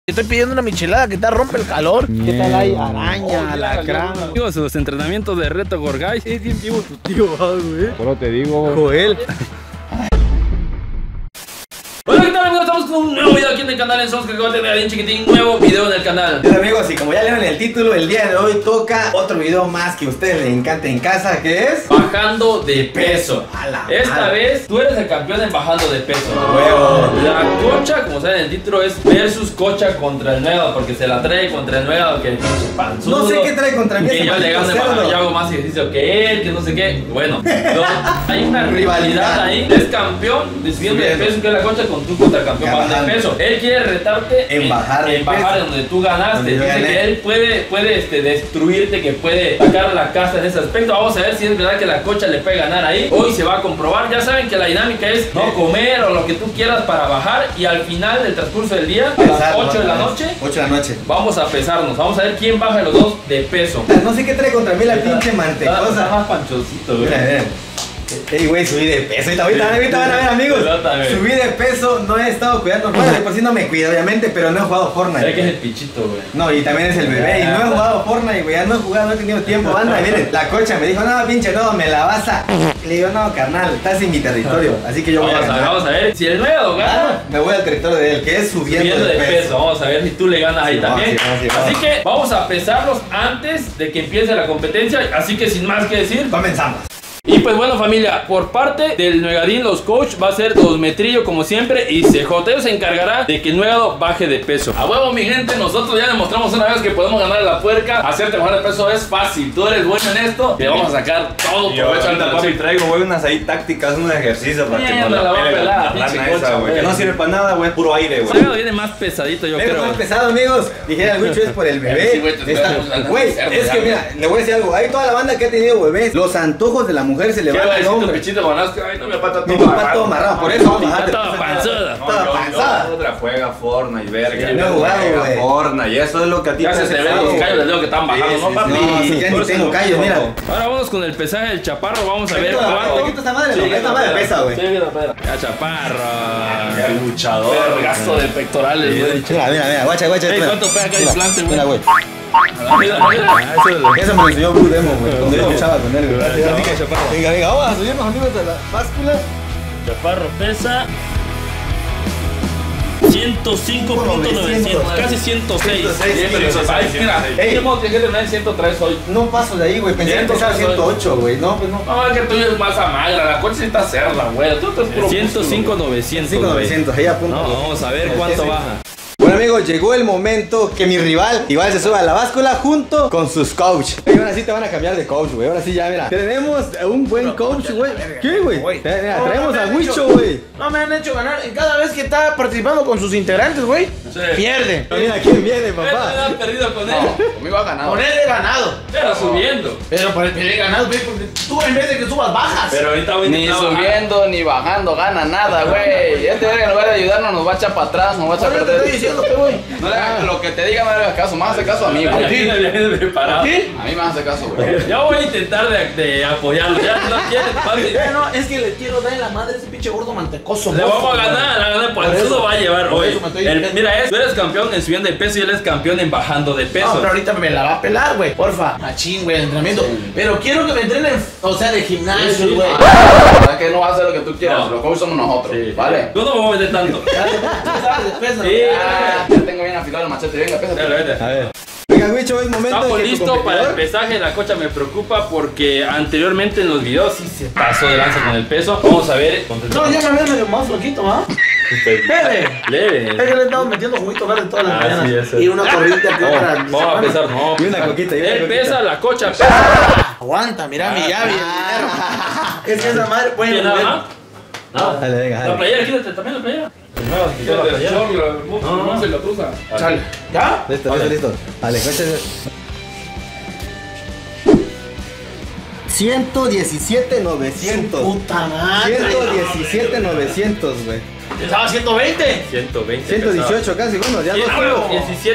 Estoy pidiendo una michelada que te rompe el calor. ¿Qué tal hay? Araña, alacrán. Digo, sus entrenamientos de reto Gorgay. Es bien vivo tu tío, güey. Solo te digo, Joel. Hola, ¿qué tal, amigos? Estamos con un nuevo video aquí en el canal en Sons que acabo de tener bien chiquitín. Nuevo video en el canal. Hola amigos, y como ya leyeron el título, el día de hoy toca otro video más que a ustedes les encanta en casa, que es Bajando de peso. Esta vez tú eres el campeón en bajando de peso. La cocha, como saben en el título, es versus cocha contra el nuevo, porque se la trae contra el nuevo, que el pinche panzudo. No sé qué trae contra mí. Que yo le gano, yo hago más ejercicio que él, que no sé qué. Bueno, hay una rivalidad ahí. Es campeón de subiendo de peso, que es la cocha, con tú contra el campeón bajando de peso. Él quiere retarte en bajar de bajar donde tú ganaste. Dice que él puede destruirte, que puede sacar la casa en ese aspecto. Vamos a ver si es verdad que la cocha le puede ganar ahí. Hoy se va a comprobar. Ya saben que la dinámica es no comer o lo que tú quieras para bajar, y al final del transcurso del día, a las 8 de la noche, 8 de la noche, vamos a pesarnos. Vamos a ver quién baja los dos de peso. No sé qué trae contra mí la pinche mantecosa. Está más panchosito, güey. Ey, güey, subí de peso. Ahorita van a ver, amigos. Subí de peso, no he estado cuidando. Bueno, de por sí no me cuido, obviamente, pero no he jugado Fortnite. Es que es el pichito, güey. No, y también es el bebé. Y no he jugado Fortnite, güey. Ya no he jugado, no he tenido tiempo. Anda, miren. La cocha me dijo, no, pinche, no, me la vas a. Le digo, no, carnal, estás en mi territorio. Así que yo voy a ganar. Vamos a ver si el nuevo gana. Me voy al territorio de él, que es subiendo de peso. Vamos a ver si tú le ganas ahí también. Sí, así que vamos a pesarlos antes de que empiece la competencia. Así que sin más que decir, comenzamos. Y pues bueno, familia, por parte del Nuegadín, los coach va a ser Dosmetrillo como siempre, y CJ se encargará de que el Nuegado baje de peso. A huevo, mi gente, nosotros ya demostramos una vez que podemos ganar a la puerca. Hacerte bajar de peso es fácil. Tú eres bueno en esto, te vamos a sacar todo provecho al papi. Y traigo, güey, unas ahí tácticas, unos ejercicios para que Mierda, no la va a pegue pelar, la pinche rana cocha, esa, güey. Que no sirve para nada, güey, puro aire, güey. Nuegado viene más pesadito, yo creo. Más pesado, amigos. Dijera el bicho es por el bebé. Güey, es que mira, le voy a decir algo. Hay toda la banda que ha tenido bebés. Los antojos de la mujer se le van al hombre. Pichito, ay, no me pata Mi papá todo amarrado, por eso vamos a bajar. Toda panzuda. Toda panzada. Otra juega Fortnite, verga. No he jugado, güey. Fortnite, y eso es lo que a ti Ya se te ven los callos del dedo que están bajando, ¿no, papi? No, si ya ni tengo callos, mira. Ahora vamos con el pesaje del chaparro, vamos a ver ¿Quita cuánto. esta madre? Esta madre pesa, güey. Sí, ya chaparro. Luchador. Vergazo de pectorales, güey. Mira, guacha. ¿Cuánto pega acá el implante, güey? Mira, güey. Mira. Eso me lo enseñó Blue Demo, güey. Cuando yo luchaba con él, güey. Venga, vamos a subirnos, amigos, de la báscula. Chaparro pesa 105.900, casi 106. Mira, tenemos que terminar en 103 hoy. No paso de ahí, güey. Pensé que empezaba 108, güey. No, pues no. No, es que tú eres masa magra, la coche sí está cerda, güey. Tú estás puro 105.900. 5900, ahí apunto. No, vamos a ver cuánto baja. Bueno, amigos, llegó el momento que mi rival igual se suba a la báscula junto con sus coach. Y ahora sí te van a cambiar de coach, güey. Ahora sí ya, mira. Tenemos un buen coach, güey. ¿Qué, güey? Mira, traemos a Wicho, güey. No me han hecho ganar. Cada vez que está participando con sus integrantes, güey, pierde. Mira quién viene, papá. has perdido con él. Conmigo ha ganado. Con él he ganado. Pero subiendo. Pero por el he ganado, güey, porque tú en vez de que subas, bajas. Pero ahorita voy a Ni intentar bajar. subiendo ni bajando gana nada, güey. Este verga en lugar de ayudarnos nos va a echar para atrás, nos va a echar a Ahora te estoy perder. diciendo que, güey. No le hagas lo que te diga, no le hagas caso, más hace caso a mí, Ya güey. viene preparado. ¿Qué? A mí me hace caso, güey. Ya voy a intentar de apoyarlo. Ya no quieres, papi. No, es que le quiero dar en la madre a ese pinche gordo mantecoso. Le vamos a ganar, por eso va a llevar Por hoy. eso me estoy- Mira, tú eres campeón en subiendo de peso y él es campeón en bajando de peso. No, pero ahorita me la va a pelar, güey. Porfa. Machín, güey, entrenamiento. Pero quiero que me entrenen, o sea, de gimnasio, güey. La verdad que no va a hacer lo que tú quieras, No. los coaches somos nosotros, Sí. ¿vale? Yo no me voy a meter tanto. Tú sabes, después, ¿no? Sí. Ya tengo bien afilado el machete, venga, pésate. Dale, vete. A ver. Venga, Wicho, es momento Estamos de que tu listos para el competidor- pesaje. La cocha me preocupa porque anteriormente en los videos sí se pasó de lanza con el peso. Vamos a ver. No, ya me ves medio más flaquito, ¿ah? Leve. Leve. Es que le estamos metiendo juguito verde todas las Ah, mañanas. sí, eso. Y una corriente aquí para. Vamos a pesar, no. Y una coquita, y una Él coquita. pesa, la cocha pesa. Aguanta, mira mi llave. Es que esa madre puede ¿Tiene nada más? No. Dale, venga, La dale. playera, quítate también la playera. No, se la cruza. Sale. ¿Ya? Listo. Dale, cuéntale. 117,900. Puta madre. 117,900, güey. Pesaba 120. 120. 118 casi, bueno, ya 2 kilos.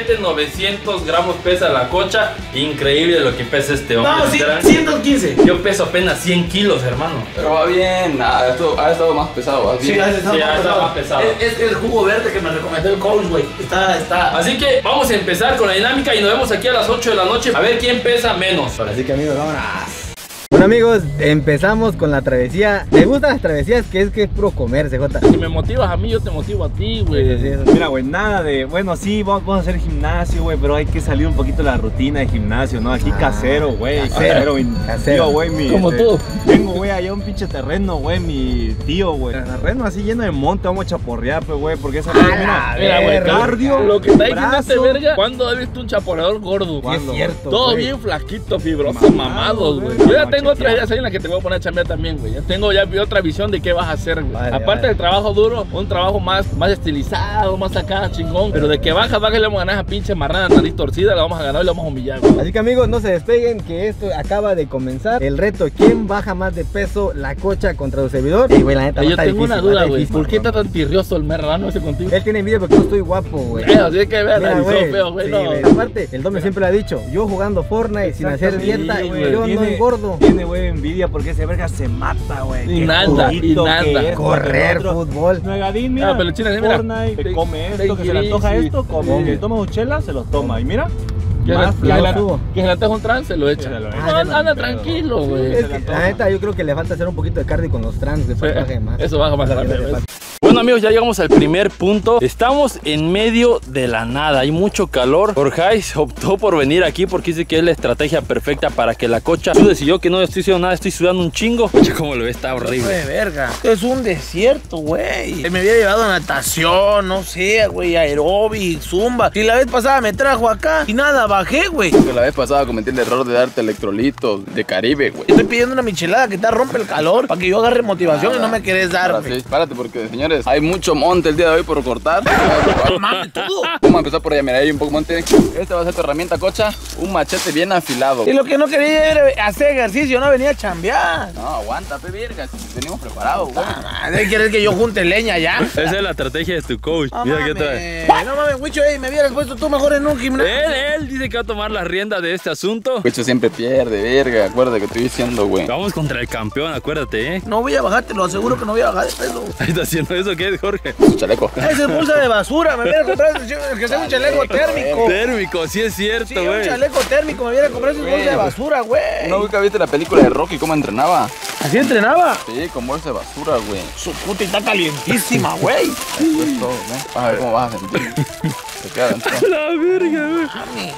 17,900 gramos pesa la cocha. Increíble lo que pesa este hombre. No, sí, 115. Yo peso apenas 100 kilos, hermano. Pero va bien, ha estado más pesado, va bien. Sí, ha estado más pesado. Es el jugo verde que me recomendó el coach, güey. Está. Así que vamos a empezar con la dinámica y nos vemos aquí a las 8 de la noche a ver quién pesa menos. Así que amigos, vámonos. Bueno amigos, empezamos con la travesía. ¿Te gustan las travesías? Que es puro comer, CJ. Si me motivas a mí, yo te motivo a ti, güey. Sí, Mira, güey, nada de... Bueno, sí, vamos a hacer gimnasio, güey, pero hay que salir un poquito de la rutina de gimnasio, ¿no? Aquí casero, güey. Casero. Tío, güey, Como tú. Tengo, güey, allá un pinche terreno, güey, mi tío, güey. Terreno así lleno de monte, vamos a chaporrear, pues, güey, porque esa... Mira, güey, cardio, lo que está diciendo este brazo. verga, ¿cuándo has visto un chaporeador gordo? Es cierto. Todo güey. bien flaquito, fibroso, mamados, güey. Yo ya tengo otras ideas ahí en las que te voy a poner a chambear también, güey. Ya tengo otra visión de qué vas a hacer, güey. Vale, Aparte vale. del trabajo duro, un trabajo más estilizado, más acá, chingón. Pero de que baja, le vamos a ganar a esa pinche marrana nariz torcida, la vamos a ganar y la vamos a humillar, güey. Así que amigos, no se despeguen que esto acaba de comenzar. El reto, ¿quién baja más de peso? La cocha contra su servidor. Y güey, la neta, Yo está tengo difícil, una duda, está güey. difícil. ¿Por qué está tan tirrioso el merrano ese contigo? Él tiene envidia porque yo estoy guapo, güey. Así es que vean, Mira, analizó güey, feo, güey. sí, No. güey. Aparte, el Dome siempre lo ha dicho. Yo jugando Fortnite sin hacer dieta, Sí, güey, yo no engordo. Tiene, güey, envidia porque ese verga se mata, güey. Y Que nada, juguito, y nada. que esto, Correr, que lo otro. fútbol. Nuegadín, mira. pero China, sí, mira. Fortnite, Te- se come te esto, que se le antoja sí, esto, come. sí. Que toma sus chelas, se los toma. Y mira, Que más flaco. se le antoja un trance, se lo echa. Se lo echa. No, anda tranquilo, güey. Es que, la neta, yo creo que le falta hacer un poquito de cardio con los trans de personaje más. Eso baja más rápido. ¿ves? Bueno amigos, ya llegamos al primer punto. Estamos en medio de la nada, hay mucho calor. Jorge optó por venir aquí porque dice que es la estrategia perfecta para que la cocha sude. Si yo que no estoy haciendo nada, estoy sudando un chingo. Cocha, como lo ve, está horrible. De verga. Es un desierto, güey. Él me había llevado a natación, no sé, güey, aeróbic, zumba. Y la vez pasada me trajo acá y nada, bajé, güey. Porque la vez pasada cometí el error de darte electrolitos de Caribe, güey. Estoy pidiendo una michelada que te rompe el calor para que yo agarre motivación y no me querés dar, Ahora güey. sí, párate porque, señores, hay mucho monte el día de hoy por cortar. Mames, todo. Vamos a empezar por allá, mira, hay un poco monte. Esta va a ser tu herramienta, cocha. Un machete bien afilado. Y lo que no quería era hacer ejercicio, no venía a chambear. No, aguanta, pe verga, si venimos preparados, güey. ¿Debe querer que yo junte leña ya? Esa es la estrategia de tu coach. No Mira qué mames, trae. no mames, Wicho, me hubieras puesto tú mejor en un gimnasio. Él dice que va a tomar la rienda de este asunto. Cocho siempre pierde, verga. Acuérdate que estoy diciendo, güey. Vamos contra el campeón, acuérdate, No voy a bajar, te lo aseguro que no voy a bajar de peso. Ahí está haciendo eso, ¿qué es, Jorge? Su chaleco. Esa es bolsa de basura, me hubiera comprado que sea un chaleco térmico. Térmico, sí es Sí, cierto, un güey. chaleco térmico, me hubiera comprado esa bolsa de basura, güey. ¿No nunca viste la película de Rocky cómo entrenaba? ¿Así entrenaba? Sí, con bolsa de basura, güey. Su puta y está calientísima, güey. Eso es todo, ¿ves? Vas a ver cómo vas a sentir. Te queda dentro. La verga, güey.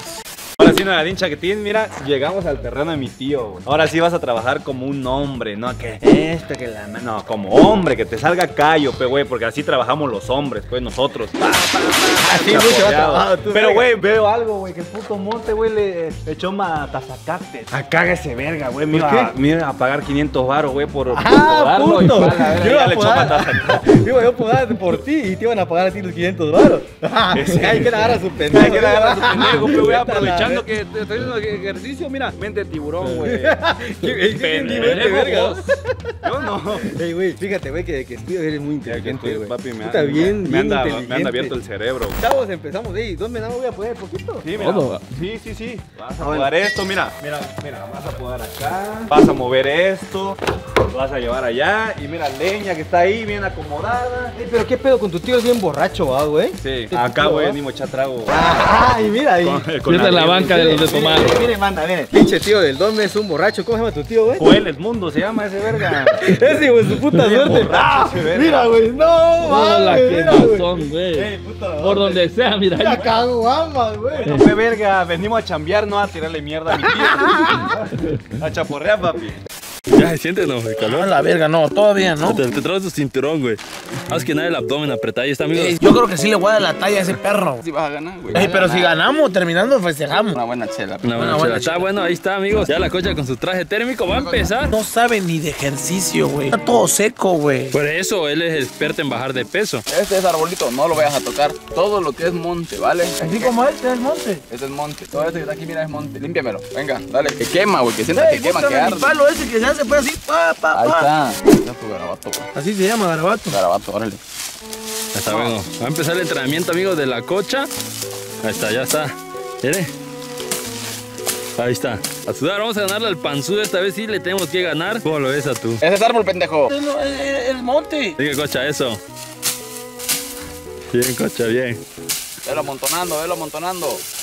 Ahora sí, Nuegadín Chaquetín, mira, llegamos al terreno de mi tío, güey. Ahora sí vas a trabajar como un hombre, ¿no? Que esto, que la... No, como hombre, que te salga callo, pe, güey, porque así trabajamos los hombres, pues, nosotros. Así mucho ha trabajado tú, Pero, verga. güey, veo algo, güey, que el puto monte, güey, le echó matazacates. Acá ese verga, güey, me iba a pagar 500 varos, güey, por darlo, y puto. pa' la verga, Yo iba ya a le echó podar. matazacates. Yo iba a podar por ti y te iban a pagar a ti los 500 baros. Hay que le agarra su pendejo. Hay que le agarrar a su pendejo, pe, güey, Vete a la aprovechando verga. que te estoy haciendo ejercicio, mira, mente de tiburón, güey. Pendejo, verga. Yo no. Ey, güey, fíjate, güey, que estudio eres muy inteligente, güey. Papi, me Puta, bien anda inteligente. abierto el cerebro. Chavos, empezamos, ey, ¿dónde no voy a poner poquito? Sí, mira. Todo. Sí. Vas a podar esto, mira. Mira, vas a podar acá. Vas a mover esto. Lo vas a llevar allá. Y mira, leña que está ahí, bien acomodada. Ey, pero qué pedo con tu tío, es bien borracho, ¿va, güey? Sí. ¿Qué Acá, tío, güey, va? ni mocha trago. Ajá, y mira ahí. Con Esta es la banca de los de tomar. Miren, manda, miren. Pinche tío del Dome es un borracho. ¿Cómo se llama tu tío, güey? Joel el mundo se llama ese verga. Ese, güey, su puta suerte. borracho ese verga. Mira, güey, no, No, la mames, que mira, no güey. son, güey. Ey, puta Por donde sea, mira. La ahí. caguama, güey. No fue verga, venimos a chambear, no a tirarle mierda a mi tío. A chaporrear, papi. Ya se siente, ¿no? El calor. No, la verga, no, todavía no. Te traes tu cinturón, güey. Haz que nada el abdomen apretado. Ahí está, amigos. Yo creo que sí le voy a dar la talla a ese perro. Si vas a ganar, güey. Ey, pero si ganamos, terminando, festejamos. Una buena chela. Una buena buena chela. Está bueno, ahí está, amigos. Ya la cocha con su traje térmico va a empezar. No sabe ni de ejercicio, güey. Está todo seco, güey. Por eso él es experto en bajar de peso. Este es arbolito, no lo vayas a tocar. Todo lo que es monte, ¿vale? Así como este es el monte. Este es monte. Todo este que está aquí, mira, es monte. Límpiamelo. Venga, dale. Que quema, güey. Que sienta que quema, que búscame mi arde. palo ese que se hace pues así, pa. Ahí está. Ahí está tu garabato, güey. Así se llama, garabato. Garabato, órale. Hasta luego. Va a empezar el entrenamiento, amigos, de la cocha. Ahí está, ya está. ¿Quiere? Ahí está. A sudar, vamos a ganarle al panzudo. Esta vez sí le tenemos que ganar. ¿Cómo lo ves a tú? Ese es árbol, pendejo. El monte. Sigue, cocha, eso. Bien, cocha, bien. Velo amontonando, velo amontonando.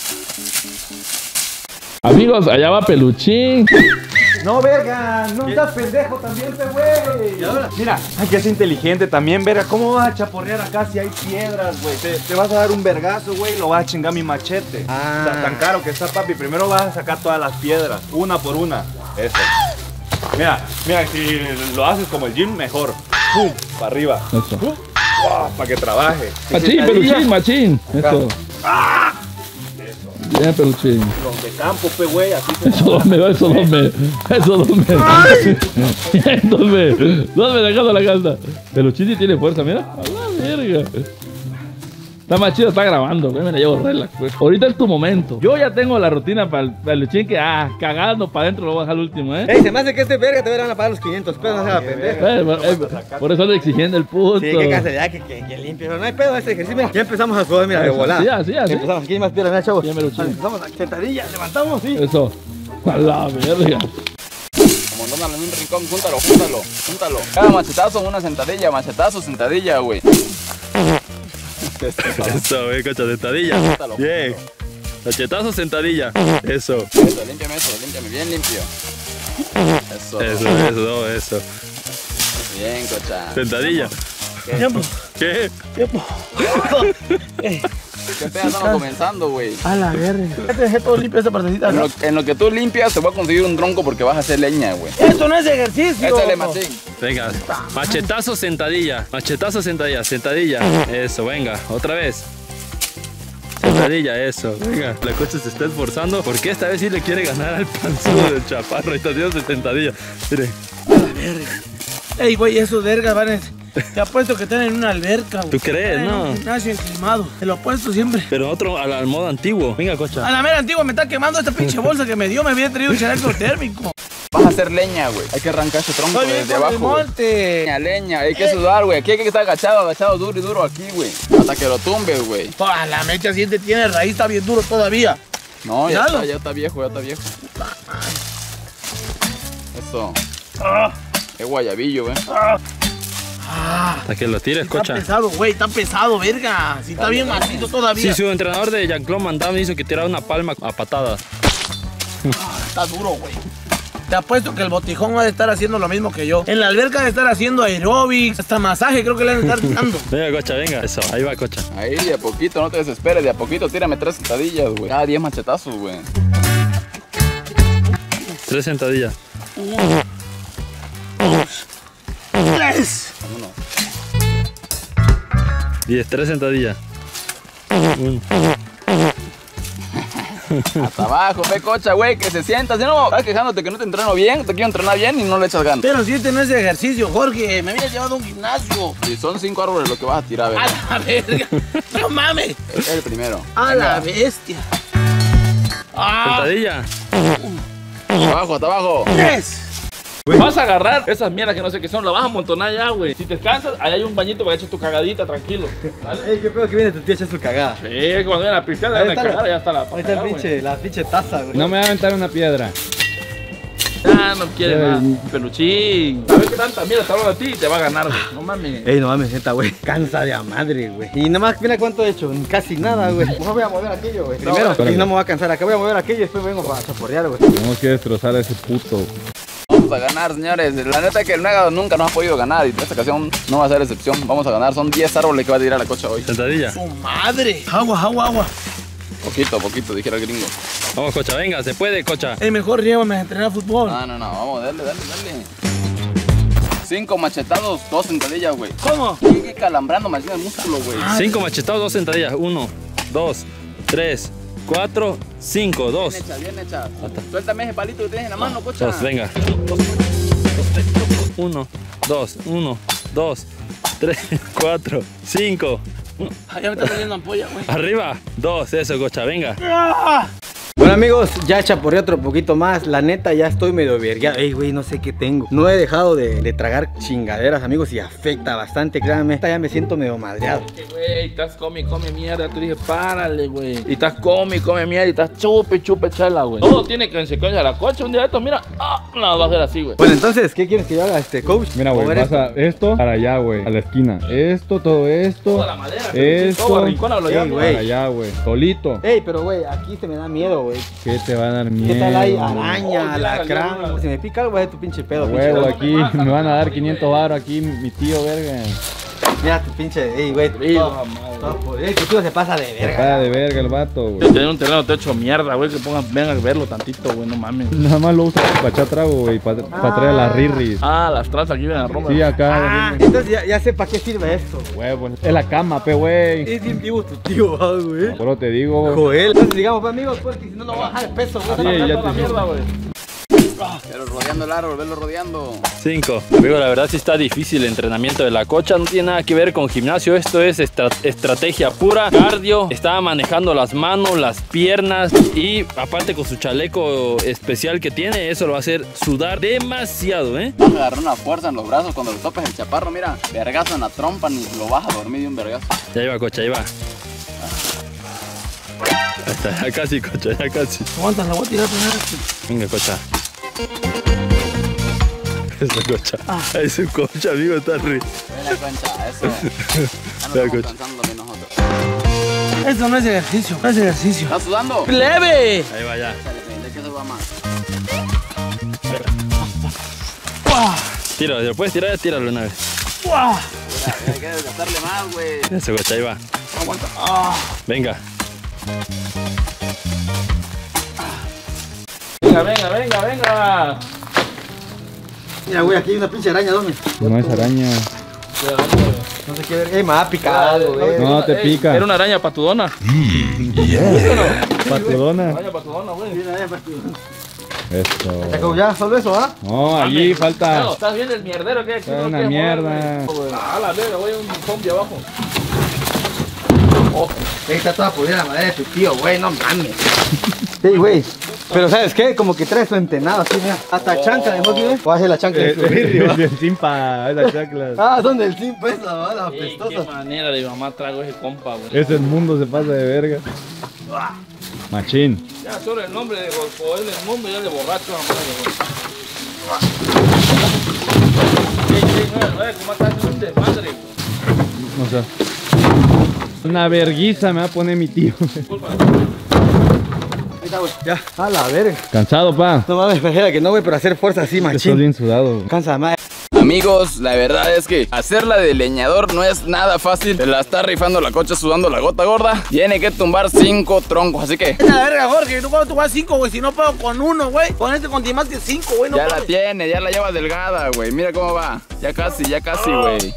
Amigos, allá va Peluchín. No, verga, no estás pendejo también, güey. Mira, hay que ser inteligente también, verga. ¿Cómo vas a chaporrear acá si hay piedras, güey? Te vas a dar un vergazo, güey, y lo vas a chingar mi machete. O sea, tan caro que está, papi. Primero vas a sacar todas las piedras, una por una. Eso. Mira, si lo haces como el gym, mejor. ¡Pum! Para arriba. Eso. ¡Pum! ¡Wow! Para que trabaje. Machín, Peluchín, machín. Eso. Bien, Peluchín. Los de campo, güey, así se... Eso dame. Eso dame dejando la casa. Peluchín sí tiene fuerza, mira. A la verga. Está más chido, está grabando, güey, me la llevo relax, güey. Ahorita es tu momento. Yo ya tengo la rutina para el Peluchín que, cagando para adentro lo voy a dejar al último, Ey, se me hace que este verga te van a pagar los 500 pesos, no se va a pendejo. Por eso ando exigiendo el puto. Sí, qué casualidad que limpie, pero no hay pedo este ejercicio. Mira, ya empezamos a sudar, mira, de volada. Sí. Ya empezamos, aquí hay más piedras, mira, chavos. Bien, Peluchín. Empezamos a sentadillas, levantamos, sí. Eso. A la verga. Amontónalo en un rincón, júntalo. Cada machetazo, una sentadilla, machetazo, sentadilla, güey. Eso, güey, cocha, sentadilla. Bien. Machetazo, sentadilla. Eso. Límpiame, bien limpio. Eso. Bien, cocha. Sentadilla. Tiempo. ¿Qué? ¿Qué pedo estamos comenzando, güey? A la verga. Ya te dejé todo limpio esa partecita, ¿no? En lo que tú limpias, te voy a conseguir un tronco porque vas a hacer leña, güey. Esto no es ejercicio. Échale, machín. Venga. Machetazo, sentadilla. Machetazo, sentadilla. Sentadilla. Eso, venga. Otra vez. Sentadilla, eso. Venga. La cocha se está esforzando porque esta vez sí le quiere ganar al panzudo del chaparro. Ahí está haciendo sentadilla. Mire. A la verga. Ey, güey, esos vergas van a... Te apuesto que están en una alberca, güey. ¿Tú crees? Están en No. un gimnasio enclimado. Te lo apuesto siempre. Pero otro al modo antiguo. Venga, cocha. A la mera antigua me está quemando esta pinche bolsa que me dio. Me había traído un chaleco térmico. Vas a hacer leña, güey. Hay que arrancar ese tronco Estoy bien desde con el abajo. monte. Leña. Hay que sudar, güey. Aquí hay que estar agachado duro y duro aquí, güey. Hasta que lo tumbes, güey. Ah, la mecha siente tiene raíz, está bien duro todavía. No, Míralo. ya está viejo. Eso. Es guayabillo, güey. Hasta que lo tires, Está cocha. pesado, güey, está pesado, verga. Si está bien macizo todavía. Sí, su entrenador de Jean-Claude Van Damme hizo que tirara una palma a patadas. Está duro, güey. Te apuesto que el botijón va a estar haciendo lo mismo que yo. En la alberca de estar haciendo aeróbics, hasta masaje creo que le van a estar dando. Venga, cocha, venga. Eso, ahí va, cocha. Ahí, de a poquito, no te desesperes. De a poquito, tírame 3 sentadillas, güey. Cada 10 machetazos, güey. 3 sentadillas. 3. Vámonos. 3 sentadillas. 1. Hasta abajo, ve, cocha, güey, que se sienta. Si no, estás quejándote que no te entreno bien, te quiero entrenar bien y no le echas ganas. Pero si este no es ejercicio, Jorge. Me habías llevado a un gimnasio. Si son 5 árboles lo que vas a tirar, A ¿verdad? la verga. No mames. Es el primero. A la bestia. Sentadilla. Hasta abajo. 3. Vas a agarrar esas mierdas que no sé qué son, las vas a amontonar ya, güey. Si te cansas, ahí hay un bañito para que eches tu cagadita, tranquilo. ¿Vale? Ey, qué pedo que viene tu tía echar su cagada. Sí, cuando viene a pistear, le Ahí van a está, cagar, ya está la Ahí está el güey. pinche, la pinche taza, güey. No me va a aventar una piedra. Ya no quiere más, Peluchín. ¿Sabes qué tanta mierda te hablan a ti y te va a ganar, güey? No mames. Ey, no mames, neta, güey. Cansa de a madre, güey. Y nomás, mira cuánto he hecho. Casi nada, güey. No voy a mover aquello, güey. Primero, y no me voy a cansar. Acá voy a mover aquello y después vengo para chaporrear, güey. Tenemos que destrozar a ese puto. Vamos a ganar, señores. La neta es que el Mega nunca nos ha podido ganar y esta ocasión no va a ser excepción. Vamos a ganar. Son 10 árboles que va a tirar la cocha hoy. Sentadilla. Su madre. Agua. Poquito, dijera el gringo. Vamos, cocha, venga, se puede, cocha. Es mejor llévame a entrenar fútbol. No, vamos, dale. 5 machetados, 2 sentadillas, güey. ¿Cómo? Sigue calambrando machina el músculo, güey. 5 machetados, 2 sentadillas. 1, 2, 3, 4, 5, 2. Bien hecha. Suéltame ese palito que tienes en la mano, cocha. 2, venga. 1, 2, 1, 2, 3, 4, 5. Ya me está saliendo ampolla, güey. Arriba. 2, eso, cocha, venga. Bueno amigos, ya chaporré otro poquito más. La neta ya estoy medio vergueado. Ey güey, no sé qué tengo. No he dejado de tragar chingaderas amigos y afecta bastante, créanme. Esta ya me siento medio madreado. Güey, estás come mierda. Te dije, párale, güey. Y estás come mierda. Y estás chupe chala, güey. Todo tiene consecuencia. La coche un día de esto, mira. No, va a ser así, güey. Bueno, entonces, ¿qué quieres que yo haga, coach? Mira, güey, Mover pasa esto para allá, güey. A la esquina. Esto, todo esto. Toda la madera. Esto. Todo rincón, lo Ey, güey. Para allá, güey. Solito. Ey, pero güey, aquí se me da miedo, güey. ¿Qué te va a dar miedo? ¿Qué tal hay güey? araña, Oh, alacrán? mira, Si me pica algo, es tu pinche pedo, pinche Huevo, pedo. aquí me van a dar 500 baros aquí, mi tío, verga. Mira tu pinche, ey, güey. Ey, tu tío se pasa de Se verga. para de verga el vato, Yo güey. tenía un terreno techo mierda, güey. Que vengan a verlo tantito, güey. No mames. Nada más lo usa para echar trago, güey, para traer a las rirris. Las tranzas aquí vienen a Roma. Sí, acá. Ah, entonces ya sé para qué sirve esto. Huevo, es la cama, pe, güey. Es bien vivo tu tío, güey. Pero te digo, güey. Joel. Entonces digamos, pues, amigos, porque si no, no va a bajar de peso, güey. Sí, ya te mierda, güey. Pero rodeando el árbol, verlo rodeando. 5. Amigo, la verdad sí está difícil el entrenamiento de la cocha. No tiene nada que ver con gimnasio. Esto es estrategia pura. Cardio. Estaba manejando las manos, las piernas. Y aparte con su chaleco especial que tiene, eso lo va a hacer sudar demasiado, ¿eh? Vas a agarrar una fuerza en los brazos cuando le topes el chaparro. Mira, vergazo en la trompa, ni lo vas a dormir de un vergazo. Ya iba, cocha, ahí va. Ahí está, ya casi, cocha, ya casi. Aguanta, la voy a tirar primero. Venga, cocha. Eso, cocha. Es su cocha, amigo, está re. Ven la concha, eso. Ya no Vea, estamos coach. pensando bien nosotros. Esto no es ejercicio, no es ejercicio. ¿Estás sudando? ¡Leve! Ahí va, ya. Dale, ¿de qué se va más? Tíralo, si lo puedes tirar, ya tíralo una vez. Mira, hay que desgastarle más, güey. Eso, cocha, ahí va. Aguanta. Venga. Venga. Mira, güey, aquí hay una pinche araña, ¿dónde? No es araña. No sé qué ver. Ey, me ha picado, güey. No, te pica. Era una araña patudona. Patudona. Araña patudona, güey. Eso. Ya, coach, ya, solo eso, ¿ah? No, allí falta. No, ¿estás viendo el mierdero que hay aquí? Está No una quieres mover, mierda. güey. A la verga, güey, un zombie abajo. Ahí está toda podrida la madera de tu tío, güey, no mames. Ey, güey. Pero ¿sabes qué? Como que trae su entenado así, mira. Hasta chancla, ¿no tiene? O hace la chancla de su birri, ¿va? El simpa, esas chaclas. Ah, son del simple esa, ¿va? La Ey, qué apestosa. manera de mamá trago ese compa, güey. Ese mundo se pasa de verga. Machín. Ya sobre el nombre de Joel del mundo, ya de borracho, güey. ¿Cómo estás haciendo un desmadre, güey? O sea, una verguiza me va a poner mi tío. Ahí está, güey. Ya, a la verga. Cansado, pa. No mames, pareciera que no, güey, pero hacer fuerza así, Estás machín. bien sudado. Cansa más. Amigos, la verdad es que hacerla de leñador no es nada fácil. Se la está rifando la cocha sudando la gota gorda. Tiene que tumbar 5 troncos, así que Es la verga, Jorge. No puedo tomar 5, güey. Si no puedo con 1, güey. Con este con más que 5, güey. No ya la puedo. tiene, ya la lleva delgada, güey. Mira cómo va. Ya casi, güey.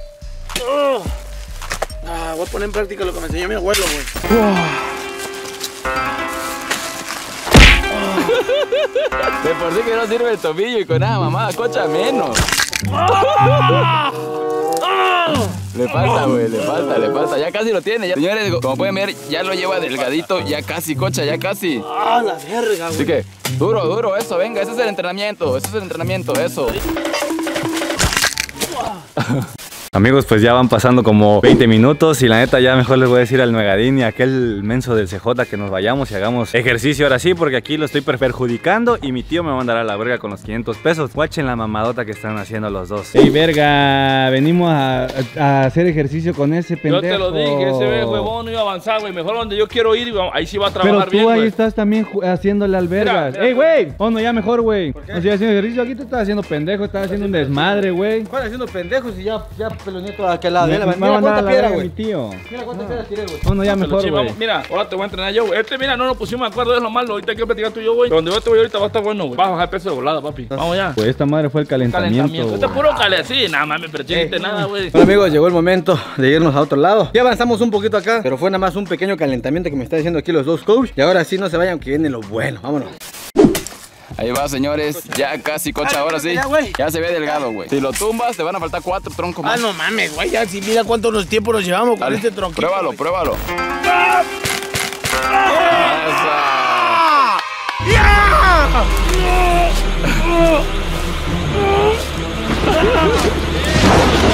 Voy a poner en práctica lo que me enseñó mi abuelo, güey. De por sí que no sirve el tobillo y con nada, mamá, cocha menos. Le falta, güey, le falta. Ya casi lo tiene. Ya. Señores, como pueden ver, ya lo lleva delgadito. Ya casi, cocha, ya casi. Ah, la verga, Así güey. que, duro, eso, venga. Ese es el entrenamiento, eso. Amigos, pues ya van pasando como 20 minutos y la neta ya mejor les voy a decir al Nuegadín y a aquel menso del CJ que nos vayamos y hagamos ejercicio ahora sí, porque aquí lo estoy perjudicando y mi tío me va a mandar a la verga con los 500 pesos. Guachen la mamadota que están haciendo los dos. Ey, verga, venimos a hacer ejercicio con ese pendejo. Yo te lo dije, ese huevón no iba a avanzar, güey. Mejor donde yo quiero ir, ahí sí va a Pero trabajar tú bien, ahí güey. estás también haciéndole albergas. Mira, Ey, güey. Oh, no, ya mejor, güey. No estoy haciendo ejercicio. Aquí tú estás haciendo pendejo, estás haciendo un desmadre, güey. ¿Cuál haciendo pendejos y ya peloneé todo aquel lado? Me Mira, va a mira mandar a cuánta la piedra, verga mi güey. tío. Mira cuánta piedra tiré, güey. Oh, no, ya mejor, Sí, güey. vamos, mira, ahora te voy a entrenar yo, güey. Mira, no nos pusimos de acuerdo, es lo malo. Ahorita hay que platicar tú y yo, güey. Donde yo te voy ahorita va a estar bueno, güey. Vas a bajar peso de volada, papi. Vamos ya. Pues esta madre fue el calentamiento. Este es puro cale, sí, nada mames, pero chiste nada, güey. Bueno amigos, llegó el momento de irnos a otro lado. Ya avanzamos un poquito acá, pero fue nada más un pequeño calentamiento que me está diciendo aquí los dos coach. Y ahora sí no se vayan, que viene lo bueno. Vámonos. Ahí va, señores. Ya casi, cocha, ahora sí. Ya, güey. Ya se ve delgado, güey. Si lo tumbas, te van a faltar 4 troncos Ah, más. no mames, güey. Ya, si mira cuántos tiempos nos llevamos con Dale, este tronquito. pruébalo. güey. Esa.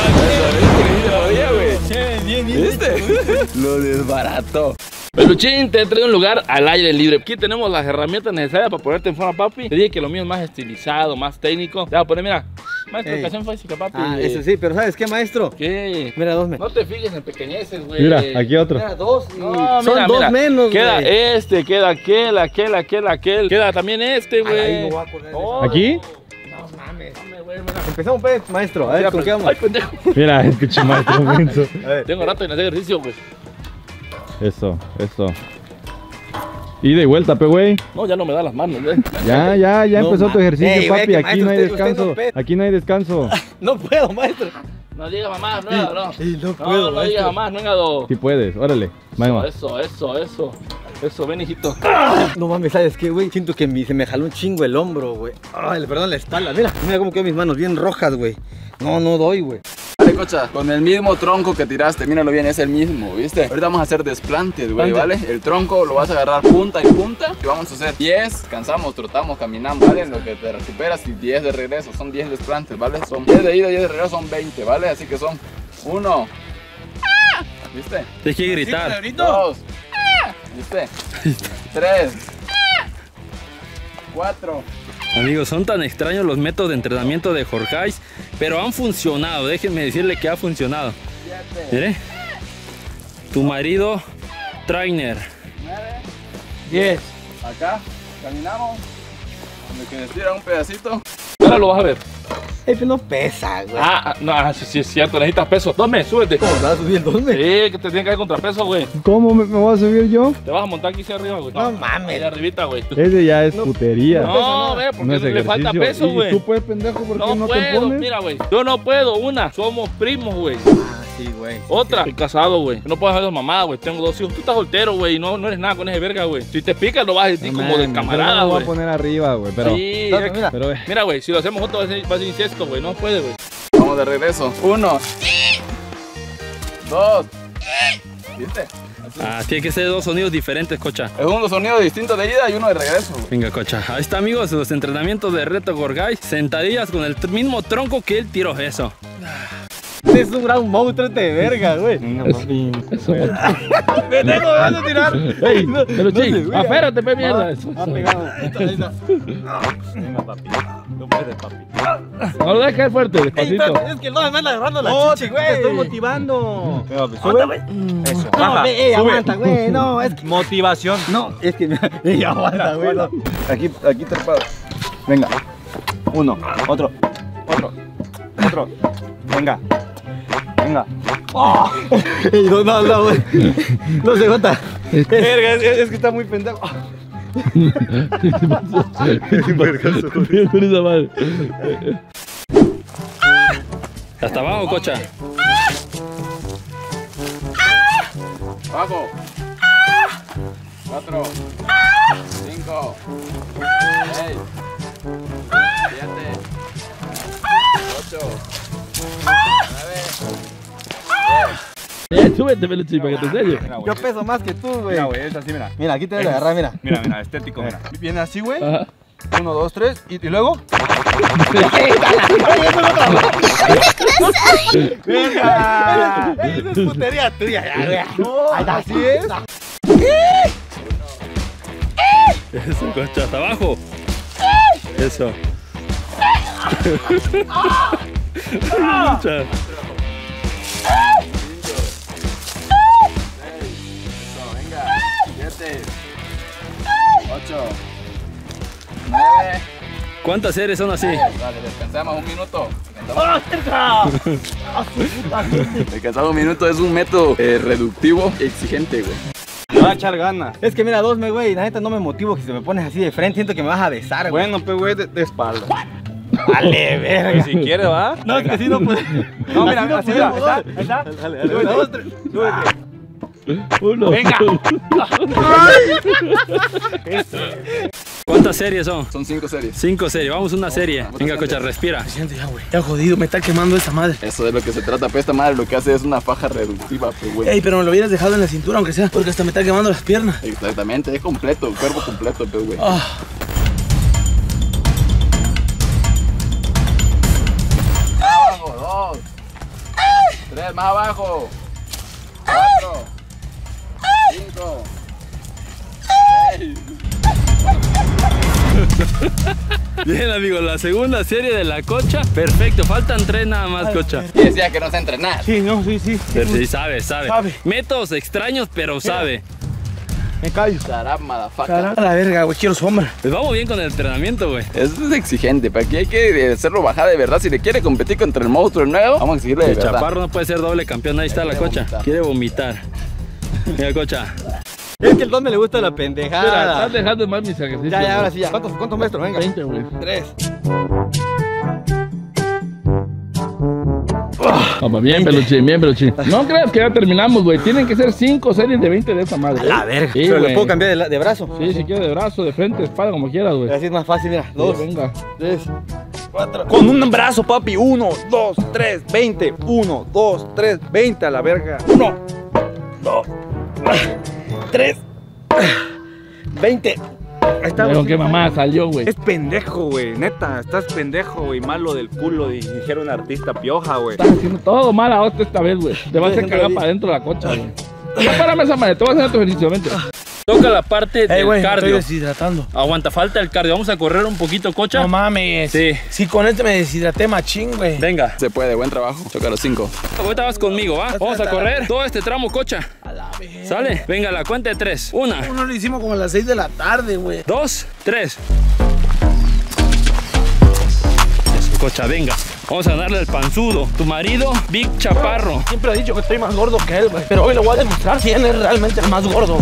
¿Viste? Lo desbarató. Peluchín, te he traído un lugar al aire libre. Aquí tenemos las herramientas necesarias para ponerte en forma, papi. Te dije que lo mío es más estilizado, más técnico. Te voy a poner, mira, maestro de educación física, papi. Ah, eso sí, pero ¿sabes qué, maestro? ¿Qué? Mira, dos menos. No te fijes en pequeñeces, güey. Mira, aquí otro. Mira, dos. No, Son mira, dos mira. menos, Queda güey. este, queda aquel. Queda también este, güey. Ahí me voy a poner eso. Oh, ¿Aquí? No mames, güey, mira. Empezamos, pues, maestro. A ver, ¿con qué vamos? Ay, pendejo. Mira, es que chimaestro menso. Tengo rato en hacer ejercicio, güey. Eso, eso. Ida y vuelta, pe, güey. No, ya no me da las manos, güey. Ya No, empezó tu ejercicio, Ey, güey, papi. que Aquí maestro, no hay usted no descanso. puede. Aquí no hay descanso. No puedo, maestro. No diga mamá, no. No puedo, No diga mamá, no engado. Si puedes, órale. Venga. Eso, ven, hijito. No mames, ¿sabes qué, güey? Siento que se me jaló un chingo el hombro, güey. Ay, perdón, la espalda. Mira cómo quedan mis manos bien rojas, güey. No doy, güey. Vale, cocha, con el mismo tronco que tiraste, míralo bien, es el mismo, ¿viste? Ahorita vamos a hacer desplantes, güey, ¿vale? El tronco lo vas a agarrar punta y punta y vamos a hacer 10, cansamos, trotamos, caminamos, ¿vale? En lo que te recuperas y 10 de regreso, son 10 desplantes, ¿vale? Son 10 de ida y 10 de regreso, son 20, ¿vale? Así que son 1, ¿viste? Tienes que gritar. 2, ¿viste? 3, 4. Amigos, son tan extraños los métodos de entrenamiento de Jorgeis, pero han funcionado. Déjenme decirle que ha funcionado. Mire, tu marido trainer. 10. Acá, caminamos, donde que estira un pedacito. Ahora lo vas a ver. Pero no pesa, güey. No, sí es cierto, necesitas peso. Dome, súbete. ¿Cómo vas a subir el 2 Sí, que te tiene que dar contrapeso, güey. ¿Cómo me voy a subir yo? Te vas a montar aquí hacia arriba, güey. No mames. Ahí arribita, güey. Ese ya es putería. No, ve, porque No es le falta ejercicio. peso, ¿Y güey. tú puedes, pendejo, por qué No no te puedo, pones? mira, güey. Yo no puedo, somos primos, güey. Ah, sí, güey. Otra, estoy casado, güey. No puedo dejar de mamá, güey. Tengo 2 hijos. Tú estás soltero, güey. No eres nada con ese verga, güey. Si te picas, lo vas a sentir No, como de man, camarada, yo me voy güey. a poner arriba, güey, pero... Sí, No, mira. Pero, mira, güey, si lo hacemos juntos va a ser incesto, güey. No puede, güey. Vamos de regreso. 1, 2, ¿viste? Tiene que ser 2 sonidos diferentes, cocha. Es un sonido distinto de ida y uno de regreso. Venga, cocha. Ahí está, amigos, los entrenamientos de Reto Jorgeis. Sentadillas con el mismo tronco que él tiró. Eso. Es un gran monstruo de verga, güey. Eso. Me tengo ganas de tirar. ¡Ey! Pero sí, aférrate, pe mierda. Eso. Venga, papi. Tú puedes, papi. No lo dejes caer fuerte, despacito. Es que no me anda agarrando la chichi, güey. Te estoy motivando. Venga, papi, Sube. Eso. No, Baja, sube. aguanta, güey. No, es que. Motivación. No, es que. Aguanta, güey. No. Aquí trepado. Venga. Uno. Otro. Venga. No, güey. No se gota. Verga, es que está muy pendejo. Con esa madre. Hasta abajo, cocha. Abajo. 4, 5, 6, 7, 8, 9. Súbete, peluchín, para que te enseñe. Mira, güey. Yo peso más que tú, güey. Mira, güey, es así, mira. Mira, aquí te voy a agarrar, mira. Mira, estético, mira. Viene así, güey. Ajá. 1, 2, 3 y luego. ¡Verga! Eso es putería tuya, ya, güey. Ahí está, así es. Eso, cocha, hasta abajo. Eso. Cocha. Venga. 7, 8, 9. ¿Cuántas series son así? Dale, descansamos un minuto. Descansamos un minuto, es un método reductivo exigente, güey. Me va a echar ganas. Es que mira, güey, la neta no me motivo que si te me pones así de frente, siento que me vas a besar, güey. Bueno, pues, güey, de espalda. Vale, verga. Si quieres, ¿va? No, es que si no puedes. No, mira, así, mira. podemos. Ahí está. Dale, 2, 3. Uno. Venga. ¿Cuántas series son? Son 5 series. 5 series, vamos a una serie. Venga, cocha, respira. Siento ya, güey. Ya jodido, me está quemando esa madre. Eso es lo que se trata, pues esta madre lo que hace es una faja reductiva, pues, güey. Ey, pero me lo hubieras dejado en la cintura, aunque sea, porque hasta me está quemando las piernas. Exactamente, es completo, el cuerpo completo, pues, güey. Ah. Abajo, 2, 3, más abajo. 4, 5, 6. Bien, amigos, la segunda serie de la cocha. Perfecto, faltan 3 nada más, cocha. Y decía que no sé entrenar. Sí, no, sí. Pero sí, sabe. Sabe. Métodos extraños, pero sabe. Me callo. Sarap, motherfucker. A la verga, güey, quiero sombra. Pues vamos bien con el entrenamiento, güey. Eso es exigente, para que hay que hacerlo bajar de verdad. Si le quiere competir contra el monstruo nuevo, vamos a exigirle de El verdad. Chaparro no puede ser doble campeón. Ahí está la cocha. vomitar. Quiere vomitar. Mira, cocha. Es que el don me le gusta la Mira, pendejada. estás dejando más mis ejercicios. Ya, ahora sí, ya. ¿Cuántos metros? Venga. 20, güey. 3. Vamos, bien, peluchín, bien, peluchín. No creas que ya terminamos, güey. Tienen que ser 5 series de 20 de esa madre. A la verga. Sí, Pero güey. le puedo cambiar de brazo. Sí, si quieres de brazo, de frente, de espalda, como quieras, güey. Así es más fácil, mira. 2, Sí, venga. 3, 4. Con un brazo, papi. 1, 2, 3, 20. 1, 2, 3, 20 a la verga. 1, 2, 3, 20. Ahí está, Pero güey. qué mamá salió, güey. Es pendejo, güey. Neta, estás pendejo, güey. Malo del culo, dijera un artista pioja, güey. Estás haciendo todo mal a esta vez, güey. Te vas a hacer cagar para adentro de la cocha, güey. No, párame esa madre, te voy a hacer tu ejercicio, vente. Toca la parte del Güey, me estoy cardio. deshidratando. Aguanta, falta el cardio. Vamos a correr un poquito, cocha. No mames. Sí. Sí, con este me deshidraté machín, güey. Venga. Se puede, buen trabajo. Choca los 5. Ahorita vas conmigo, ¿va? Vamos a correr todo este tramo, cocha. A la verga. ¿Sale? Venga, la cuenta de 3. 1, Uno lo hicimos como a las 6 de la tarde, güey. 2, 3. Eso, cocha, venga. Vamos a darle al panzudo. Tu marido, Big Chaparro. Siempre ha dicho que estoy más gordo que él, güey. Pero hoy le voy a demostrar quién es realmente el más gordo.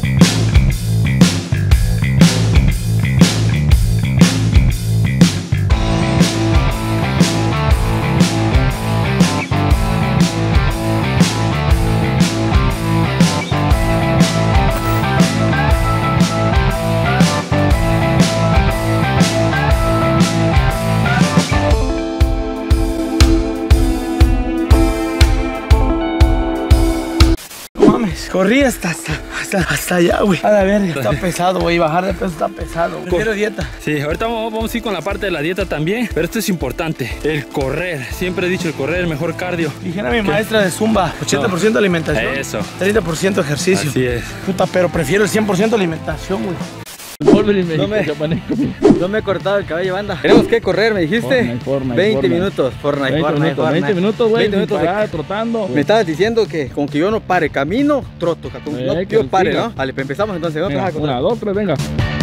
Corrí hasta allá, güey. A la verga, está pesado, güey. Bajar de peso está pesado. Prefiero dieta. Sí, ahorita vamos a ir con la parte de la dieta también. Pero esto es importante. El correr. Siempre he dicho el correr, el mejor cardio. Dijera mi maestra de Zumba, 80% alimentación. Eso. 30% ejercicio. Así es. Puta, pero prefiero el 100% alimentación, güey. Wolverine No me- México, chapaneco. No me he cortado el cabello, banda. Tenemos que correr, me dijiste. Fortnite, 20 Fortnite. minutos. Fortnite, 20 minutos, güey. 20 minutos sin de- parar, trotando. Me estabas diciendo que con que yo no pare camino, troto. Con no que yo pare, siga. ¿no? Vale, pues empezamos entonces. Vamos a Venga, empezar a 1, 2, 3, venga.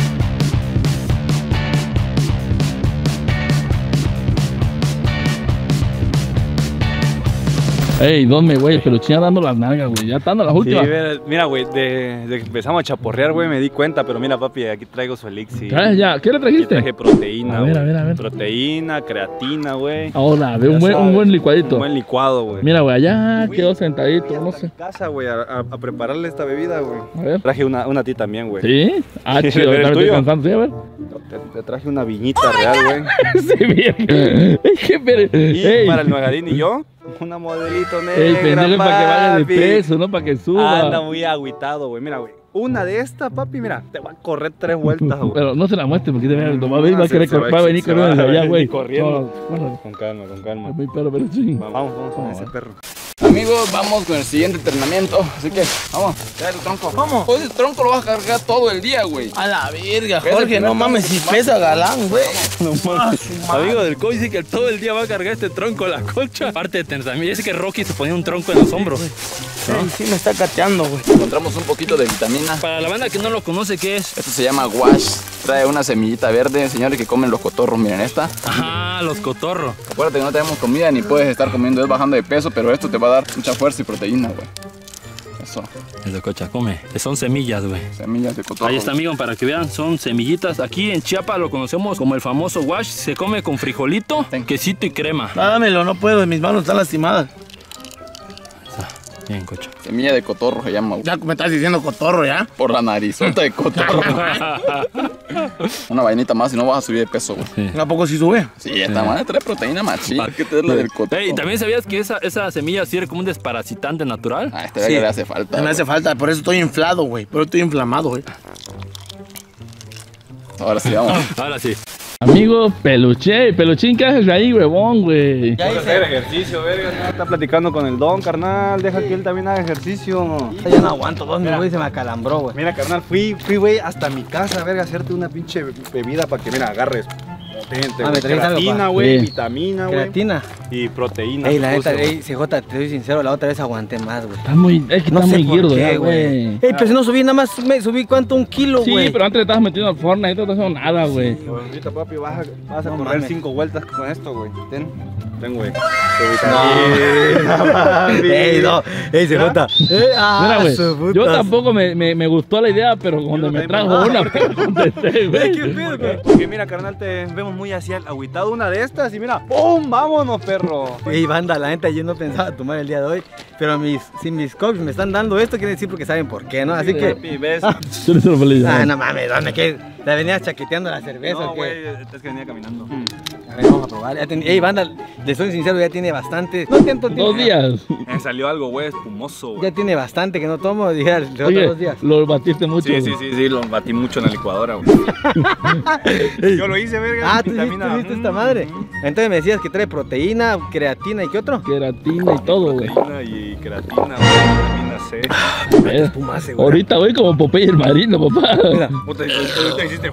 Ey, ¿dónde, güey? Pero china dando las nalgas, güey. Ya estando las Sí, últimas. mira, güey, de que empezamos a chaporrear, güey, me di cuenta, pero mira, papi, aquí traigo su elixir. ¿Traes ya? ¿Qué le Aquí trajiste? traje proteína, A ver, güey. a ver, a ver. Proteína, creatina, güey. Ahora, ve Ya un buen sabes, licuadito. Un buen licuado, güey. Mira, güey, allá Güey, quedó sentadito, no sé. Casa, güey, a prepararle esta bebida, güey. A ver. Traje una a ti también, güey. ¿Sí? Ah, Sí, chido, pero el ahorita me estoy tuyo. cansando, ¿sí? A ver. Te traje una viñita real, güey. Sí, bien. Es que, pero. Y Ey, para el Nuegadín y yo, una modelito negra, ey, pendejo, es para que vaya de papi. peso, no para que suba. Anda muy agüitado, güey. Mira, güey. Una de estas, papi, mira, te va a correr 3 vueltas, güey. Pero no se la muestre porque te va a venir, va a Se- querer se va- va a venir se corriendo va desde a allá, venir güey. corriendo. No, bueno, Con calma, con calma. es muy perro, pero sí. Vamos con ese perro. Amigos, vamos con el siguiente entrenamiento. Así que, vamos, trae tu tronco. ¿Cómo? Pues el tronco lo vas a cargar todo el día, güey. A la verga, Ves, Jorge, el no primer mames, si tronco, pesa galán, güey. No Ah, mames. su madre. Amigo del coach dice que todo el día va a cargar este tronco a la colcha. Aparte de tener, también dice que Rocky se ponía un tronco en los hombros. Sí, sí me está cateando, güey. Encontramos un poquito de vitamina. Para la banda que no lo conoce, ¿qué es? Esto se llama wash. Trae una semillita verde, señores, que comen los cotorros. Miren esta. Ajá, los cotorros. Acuérdate que no tenemos comida ni puedes estar comiendo, es bajando de peso, pero esto te va a dar mucha fuerza y proteína, güey. Eso, Eso, cocha, come. Son semillas, güey. semillas de cotorro. Ahí está, amigo, para que vean, son semillitas. Aquí en Chiapas lo conocemos como el famoso wash. Se come con frijolito, quesito y crema. Dámelo, no puedo, mis manos están lastimadas. Bien, cocha. Semilla de cotorro se llama, güey. Ya me estás diciendo cotorro, ¿ya? Por la narizota de cotorro. Una vainita más y no vas a subir de peso, güey. ¿A poco sí sube? Sí, esta madre trae proteína machín. Hay que tener la del cotorro. Ey, ¿también sabías que esa semilla sirve como un desparasitante natural? Ah, este que le hace falta. Me güey. hace falta, por eso estoy inflado, güey. Por eso estoy inflamado, güey. Ahora sí, vamos. Ahora sí. Amigo, Peluchín, ¿qué haces ahí, huevón, güey? Hay que hacer ejercicio, verga. No, está platicando con el don, carnal. Deja que él también haga ejercicio. Ya no aguanto, güey, se me acalambró, güey. Mira, carnal, fui, güey, hasta mi casa, verga, a hacerte una pinche bebida para que, mira, agarres potente. ¿me traes algo, creatina, pa? güey, Sí. vitamina, güey. Creatina. Y proteína. Ey, la neta, puse, ey, CJ, te soy sincero, la otra vez aguanté más, güey. Está muy, es que No está sé muy por guirdo, qué, ya, güey. Ey, pero si no subí, nada más me subí, ¿cuánto? 1 kilo, Sí, güey. pero antes le estabas metiendo al Fortnite, no estás haciendo nada, güey. Pues ahorita, papi, vas a No correr mames. 5 vueltas con esto, güey. Ten, güey. Ey, no. Ey, CJ. Mira, güey, su puta. yo tampoco me gustó la idea, pero cuando me trajo una, me contesté, güey. ¿Qué pedo, güey? Porque mira, carnal, te vemos muy así agüitado una de estas y mira, ¡pum! ¡Vámonos, perro! Ey, banda, la neta, yo no pensaba tomar el día de hoy, pero si mis coaches me están dando esto, quiere decir porque saben por qué, ¿no? Así que... Papi, ¿ves? Yo le solo feliz. No mames, ¿dónde que la venía chaqueteando la cerveza? No, ¿o qué? güey, es que venía caminando. A ver, vamos a probar. Ey, banda, le soy sincero, ya tiene bastante. No tanto tiene. 2 días. Me salió algo, güey, espumoso, güey. Ya tiene bastante que no tomo, dije, de Oye, otros 2 días. lo batiste mucho. Sí, lo batí mucho en la licuadora, güey. Yo lo hice, verga. Ah, tú hiciste esta madre. Entonces me decías que trae proteína, creatina y qué otro. Queratina y todo, güey. Proteína y creatina, güey, vitamina C. Espumase, güey. Ahorita voy como Popeye el marino, papá. Puta, ahorita hiciste...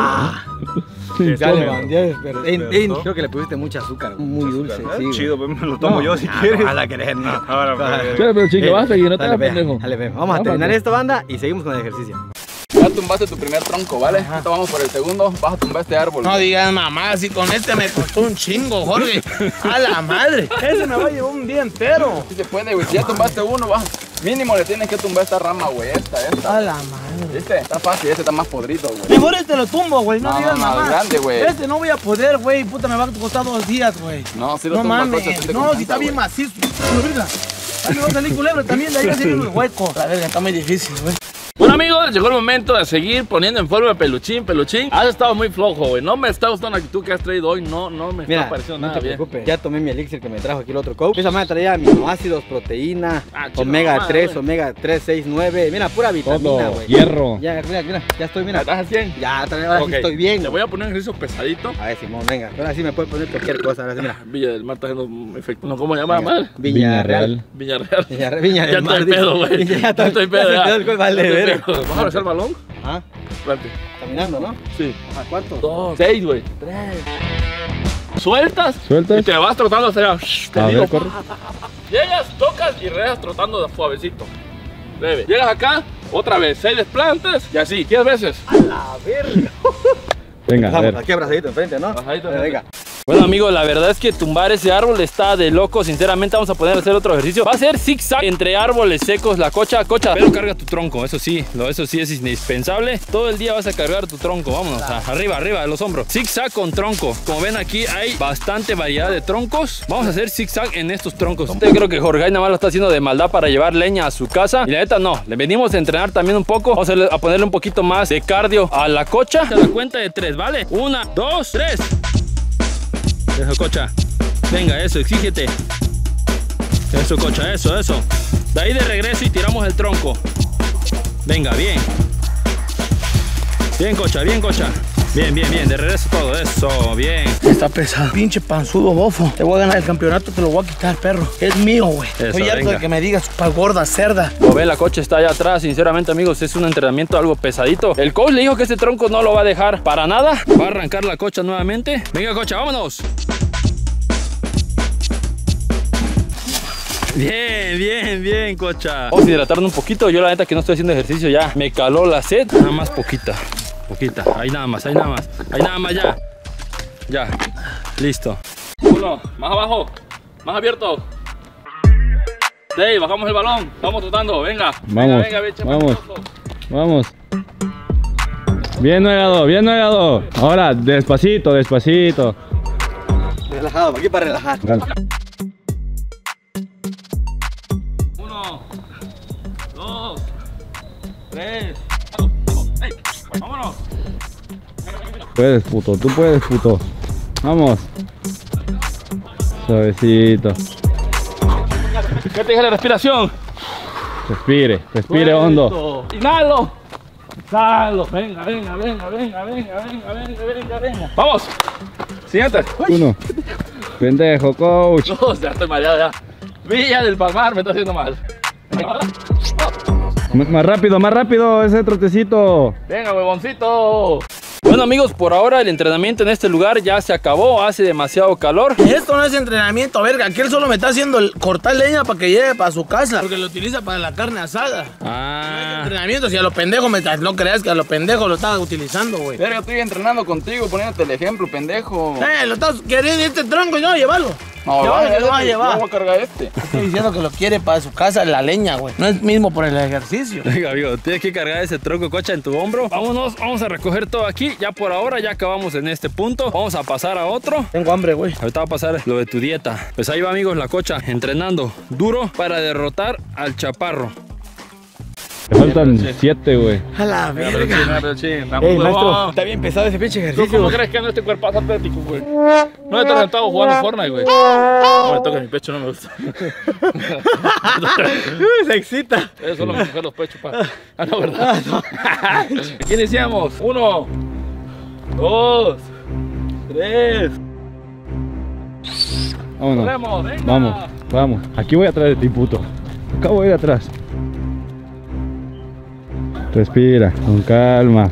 Sí, Ya le come. mandé, pero ey, ¿no? creo que le pusiste mucha azúcar, muy dulce. Ah, Sí, güey. chido, pues me lo tomo yo si No, quieres. no vas a querer, no. Ahora, pues. Pero chique, vas a seguir, no te Dale, hagas ve, pendejo. dale, ve. Vamos a terminar esto, banda, y seguimos con el ejercicio. Ya tumbaste tu primer tronco, ¿vale? Ahorita vamos por el segundo. Vas a tumbar este árbol. No digas mamá, si con este me costó un chingo, Jorge. A la madre. Ese me va a llevar un día entero. Sí se puede, güey. Si ya tumbaste uno, vas. Mínimo le tienes que tumbar esta rama, güey. Esta. A la madre. ¿Viste? Está fácil, este está más podrido, güey. Mejor este lo tumbo, güey. No, No, digas no, mamá. grande, güey. Este no voy a poder, güey. Puta, me va a costar 2 días, güey. No, si lo No tumbas, mames. coche, tú te No, confianza, si está bien güey. macizo. Pero, verga. Ahí me va a salir culebra también. De ahí va a salir un hueco. La verga, está muy difícil, güey. Bueno, amigos, llegó el momento de seguir poniendo en forma a Peluchín. Peluchín, has estado muy flojo, güey. No me está gustando la actitud que has traído hoy. No me Mira, está pareciendo no nada te bien. preocupes. Ya tomé mi elixir que me trajo aquí el otro coach. Esa madre traía aminoácidos, proteína, Ah, chido, omega mamá, 3, güey. omega 3, 6, 9. Mira, pura vitamina, Todo, güey. hierro. Ya, mira, ya estoy, mira. ¿Estás al 100? Ya, ahora sí Ok. estoy bien. Te voy a poner un ejercicio pesadito. A ver, Simón, venga. Ahora sí me puedes poner cualquier cosa. Ahora sí, mira. Villa del Mar está haciendo efecto. No, ¿cómo se llama, Venga. madre? Villarreal. Villarreal. Viña Ya del Mar. estoy pedo, güey. Ya Ya estoy pedo, ya. ya. Se quedó el vale, Ya estoy verga. pedo. ¿Vamos a besar el balón? Ah, Espérate. caminando, ¿no? Sí. ¿A cuánto? 2, 6, güey. 3. Sueltas. Sueltas. Y te vas trotando hacia allá. Te A digo, ver, corre. llegas, tocas y regresas trotando de suavecito. Leve. Llegas acá, otra vez, 6 desplantes y así, 10 veces. La verga. Venga, a Vamos, ver. aquí abrazadito enfrente, ¿no? Abrazadito Venga. Bueno, amigos, la verdad es que tumbar ese árbol está de loco. Sinceramente, vamos a poder hacer otro ejercicio. Va a ser zigzag entre árboles secos. La cocha, pero carga tu tronco. Eso sí es indispensable. Todo el día vas a cargar tu tronco. Vámonos, arriba de los hombros. Zigzag con tronco. Como ven, aquí hay bastante variedad de troncos. Vamos a hacer zigzag en estos troncos. Yo creo que Jorge nada más lo está haciendo de maldad para llevar leña a su casa. Y la neta, no. Le venimos a entrenar también un poco. Vamos a ponerle un poquito más de cardio a la cocha. A la cuenta de 3, ¿vale? 1, 2, 3. Eso, cocha. Venga, eso, exígete. Eso, cocha, eso. De ahí de regreso y tiramos el tronco. Venga, bien. Bien, cocha. Bien. De regreso todo. Eso, bien. Está pesado. Pinche panzudo bofo. Te voy a ganar el campeonato, te lo voy a quitar, perro. Es mío, güey. Estoy harto venga. de que me digas chupa gorda, cerda. Como ven, la cocha está allá atrás. Sinceramente, amigos, es un entrenamiento algo pesadito. El coach le dijo que este tronco no lo va a dejar para nada. Va a arrancar la cocha nuevamente. Venga, cocha, vámonos. Bien, cocha. Vamos a hidratarnos un poquito. Yo la neta que no estoy haciendo ejercicio ya. Me caló la sed. Nada más poquita. Ahí nada más ya. Ya. Listo. 1, más abajo. Más abierto. Dave, bajamos el balón. Vamos trotando. Venga. Vamos, bicho, vamos. pastoso. Vamos. Bien nuegado. Ahora, despacito. Relajado, aquí para relajar. Dale. 1, 2, 3. Vámonos. Puedes, puto, tú puedes, puto. Vamos. Suavecito. ¿Qué te dije la respiración? Respire hondo. Inhalo. Carlos, venga. Vamos. Siguiente. 1. Pendejo, coach. 2, ya estoy mareado ya. Villa del Palmar, me está haciendo mal. Más rápido ese trotecito. Venga, huevoncito. Bueno amigos, por ahora el entrenamiento en este lugar ya se acabó, hace demasiado calor. Esto no es entrenamiento, verga. Aquí él solo me está haciendo cortar leña para que llegue para su casa. Porque lo utiliza para la carne asada. No es entrenamiento, si a los pendejos no creas que a los pendejos lo estás utilizando, güey. Verga, estoy entrenando contigo, poniéndote el ejemplo, pendejo. Lo estás queriendo este tronco, no, llévalo. No, Llévalo, vale, lo vas a llevar. yo voy a cargar este. Estoy diciendo que lo quiere para su casa, la leña, güey. No es mismo por el ejercicio. Venga amigo, tienes que cargar ese tronco cocha en tu hombro. Vámonos, vamos a recoger todo aquí. Ya por ahora ya acabamos en este punto. Vamos a pasar a otro. Tengo hambre, güey. Ahorita va a pasar lo de tu dieta. Pues ahí va amigos la cocha, entrenando duro para derrotar al chaparro. Te faltan 7, güey. A la verga. maestro, está bien pesado ese pinche ¿Tú ejercicio. cómo crees que ando este cuerpo atlético, güey? No he sentado jugando Fortnite, güey. No me toques mi pecho, no me gusta. Se excita. Eso solo me toca los pechos, pa. Ah, no, ¿verdad? Aquí iniciamos. 1, 2, 3. Vámonos. Corremos, venga. Vamos. Aquí voy atrás de ti, puto. Acá voy a ir atrás. Respira, con calma.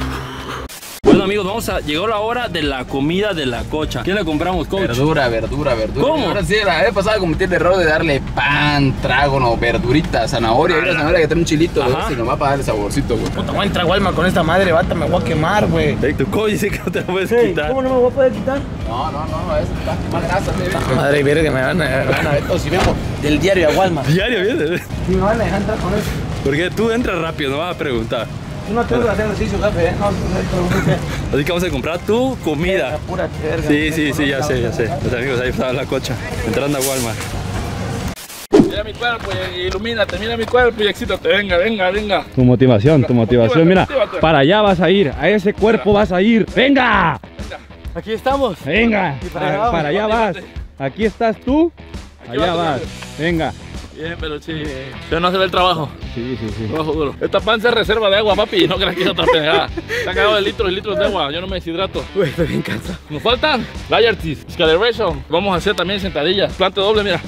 Bueno amigos, llegó la hora de la comida de la cocha. ¿Qué le compramos, coach? Verdura. ¿Cómo? Ahora sí, la vez pasada cometí el error de darle pan, trágono, verdurita, zanahoria. Hay una zanahoria que trae un chilito, güey, si nomás para darle saborcito, güey. Puta, voy a entrar Walmart con esta madre, bata, me voy a quemar, güey. Hey, tu coach dice que no te la puedes quitar. ¿Cómo no me voy a poder quitar? No, eso está más grasa, güey. Madre verga, me van a ver todo si vengo del diario a Walmart. Diario viene. Si me van a dejar entrar con eso. Porque tú entras rápido, no vas a preguntar. Yo no tengo que hacer ejercicio, jefe, No, Así que vamos a comprar tu comida. pura verga. Sí, ya sé. Los amigos, ahí está la cocha, entrando a Walmart. Mira mi cuerpo, ilumínate, mira mi cuerpo y excítate. Venga. Tu motivación. Mira, Motívate. para allá vas a ir. A ese cuerpo vas a ir. ¡Venga! Aquí estamos. Venga. Para allá vas. Aquí estás tú. Allá vas, vas. Venga. Bien, pero sí. Pero no se ve el trabajo. Sí. Trabajo duro. Esta panza es reserva de agua, papi. No creas que es otra pendejada. Está cagado de litros y litros de agua. Yo no me deshidrato. Güey, estoy bien cansado. Nos faltan Liartis, Scalibration. Vamos a hacer también sentadillas. Plante doble, mira.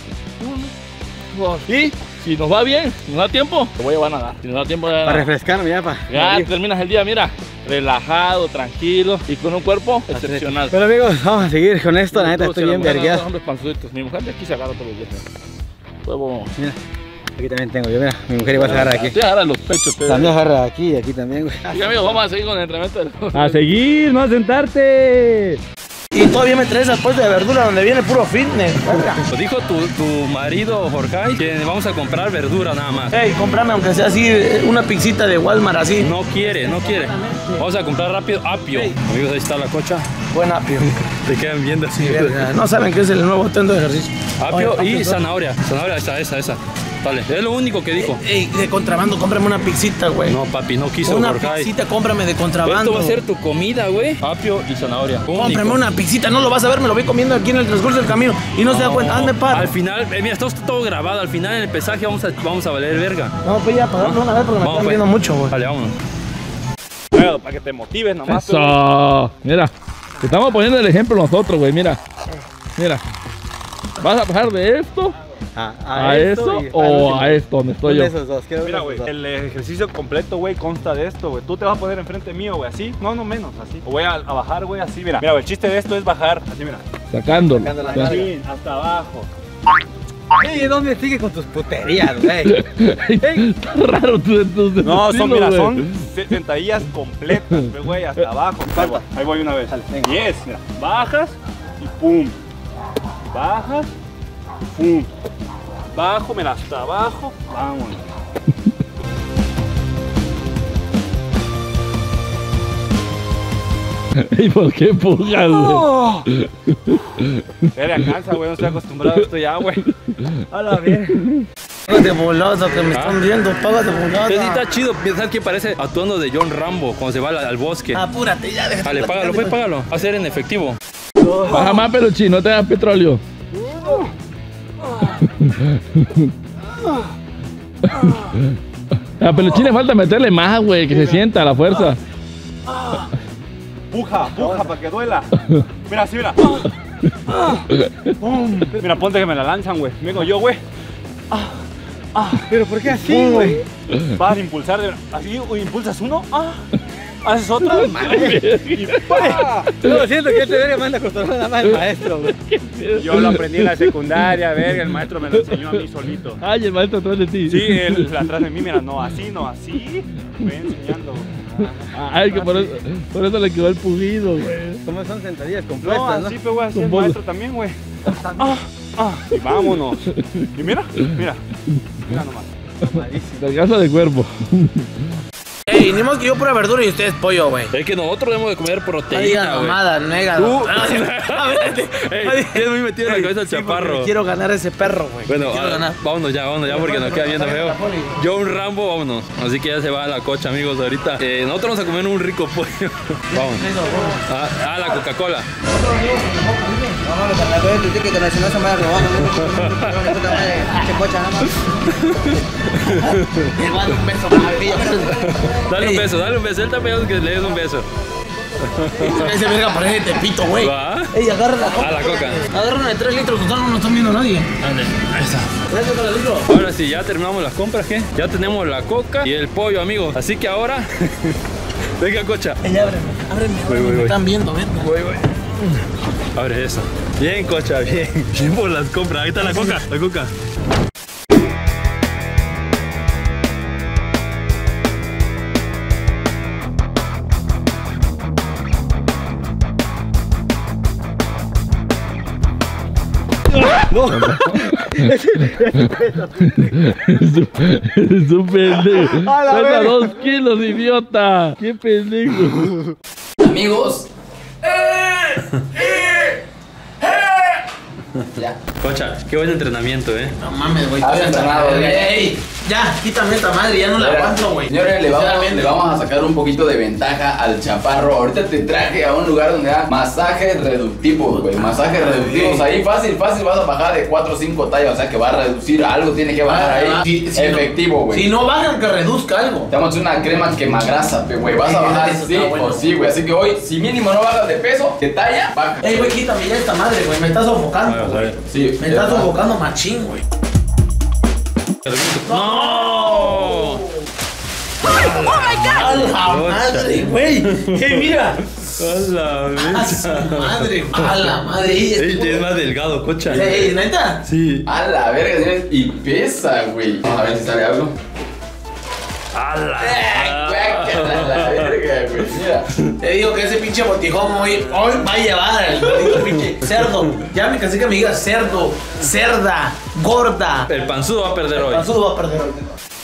1, 2. Y si nos va bien, si nos da tiempo, te voy a llevar a nadar. Si nos da tiempo, Para refrescarme ya, pa. ya terminas el día, mira. Relajado, tranquilo y con un cuerpo excepcional. Bueno amigos, vamos a seguir con esto. La neta, estoy bien vergueado. Hombres panzuditos. Mi mujer de aquí se agarra todos los días. Huevo. Mira, aquí también tengo yo, mira. Mi mujer igual se agarra aquí. Te agarra los pechos, te. También agarra aquí y aquí también, güey. Así que amigos, vamos a seguir con el entrenamiento. A seguir, no a sentarte. Y todavía me traes al puesto de verdura donde viene puro fitness. verga. Lo dijo tu marido Jorge que vamos a comprar verdura nada más. Ey, comprame aunque sea así una pizzita de Walmart así. No quiere. Vamos a comprar rápido apio. Amigos, ahí está la cocha. Buen apio. Te quedan viendo así. Verga, no saben que es el nuevo tendo de ejercicio. Apio Oye, y zanahoria. Zanahoria, esa. Dale, es lo único que dijo. Ey, de contrabando, cómprame una pizzita, güey. No, papi, no quiso Una Jorge. pizzita, cómprame de contrabando. Esto va a ser tu comida, güey. Apio y zanahoria. Cómprame Único. una pizzita, no lo vas a ver, me lo voy comiendo aquí en el transcurso del camino y no se da cuenta. Hazme paro. Al final, mira, esto está todo grabado. Al final en el pesaje vamos a valer verga. No, pues ya, pagarlo una vez porque me Vamos, están pues. viendo mucho, güey. Vale, vámonos. Claro, para que te motives nomás. Eso. Mira, te estamos poniendo el ejemplo nosotros, güey. Mira. ¿Vas a pasar de esto a eso o a esto donde estoy yo? Esos dos, quiero ver Mira, esos güey, dos. el ejercicio completo, güey, consta de esto, güey. Tú te vas a poner enfrente mío, güey, así. No, menos, así. O voy a bajar, güey, así, mira. Mira, güey, el chiste de esto es bajar, así, mira. Sacándolo. Sacando la Ya. Así, hasta abajo. Ey, ¿dónde sigue con tus puterías, güey? Está raro tus No, estilos, mira, güey. son sentadillas completas, güey, hasta abajo. Ahí voy una vez. venga. 10, mira. Bajas y pum. Bajas y pum. Bajo, mira, hasta abajo. Vámonos. ¿Y por qué empujas, güey? Mira, cansa, güey, no estoy acostumbrado a esto ya, güey. A la bien. Págate bolazo que me están viendo, págate bolazo. Sí, está chido. Pensar que parece actuando de John Rambo cuando se va al bosque. Apúrate ya, déjate. Vale, págalo, pues págalo. Va a ser en efectivo. Baja más, peluchín, no te das petróleo. A Peluchín le falta meterle más, güey, que se sienta a la fuerza. Puja para que duela. Mira, así, mira. Mira, ponte que me la lanzan, güey. Vengo yo, güey. Pero ¿por qué así, güey? Vas a impulsar, así impulsas uno. Haces otro. Y ¡pa! Yo siento que este verga manda acostumbrado nada más el maestro, güey. Yo lo aprendí en la secundaria, verga. El maestro me lo enseñó a mí solito. Ay, el maestro atrás de ti. Sí, él atrás de mí, mira, no así, no así. Me voy enseñando, güey. Ay, que por eso le quedó el pulido, güey. ¿Cómo son sentadillas compuestas, No, no? así, pues, güey, así el maestro también, güey. Y vámonos. Y mira nomás. Te alcanza de cuerpo. Ey, ni modo que yo pura verdura y ustedes pollo, güey. Es que nosotros debemos de comer No digan proteína, güey. mamada, nega. Tienes muy metido en la cabeza el chaparro. Quiero ganar ese perro, güey. Bueno, quiero ganar. vámonos ya porque nos queda viendo feo. Yo un Rambo, vámonos. Así que ya se va a la cocha, amigos, ahorita. Nosotros vamos a comer un rico pollo. Vámonos. La Coca-Cola. Dale un beso. Él está pegado que le des un beso. Ese verga parece Tepito, güey. ¿Va? Ey, agarra la coca. La coca. Agarra una de 3 litros, total no nos están viendo nadie. Ahora sí, ya terminamos las compras, ¿qué? Ya tenemos la coca y el pollo, amigos. Así que ahora... Venga, cocha. Ey, ábreme. Me están viendo, verga. Voy. Abre eso. Bien, cocha, bien. Bien por las compras. Ahí está la coca. Es un pendejo. Pesa 2 kilos, idiota. Qué pendejo. Amigos. Ya. Cocha, qué buen entrenamiento, No mames, güey. Has entrenado, güey. Ey, ya, quítame esta madre, ya no la aguanto, güey. Señores, le vamos a sacar un poquito de ventaja al chaparro. Ahorita te traje a un lugar donde hay masajes reductivos, güey. Masajes reductivos. Ahí fácil vas a bajar de 4 o 5 tallas. O sea que va a reducir, algo tiene que bajar ahí. Efectivo, güey. Si no bajan, que reduzca algo. Te vamos a hacer una crema quemagrasa, güey. Vas a bajar sí o sí, güey. Así que hoy, si mínimo no bajas de peso, de talla, baja. Ey, güey, quítame ya esta madre, güey. Me estás sofocando, güey. Sí, Me estás sofocando machín, güey. ¡No! ¡A la madre, güey! ¡Eh, mira! ¡A ¡A su madre! ¡A la madre! Es más delgado, cocha. Ey, ¿neta? Sí. A la verga, señores. Y pesa, güey. Vamos a ver si sale algo. ¡A la verga, güey. Mira. Te digo que ese pinche botijón hoy va a llevar al maldito pinche cerdo. Ya me cansé que me digas cerdo, cerda, gorda. El panzudo va a perder hoy. El panzudo va a perder hoy.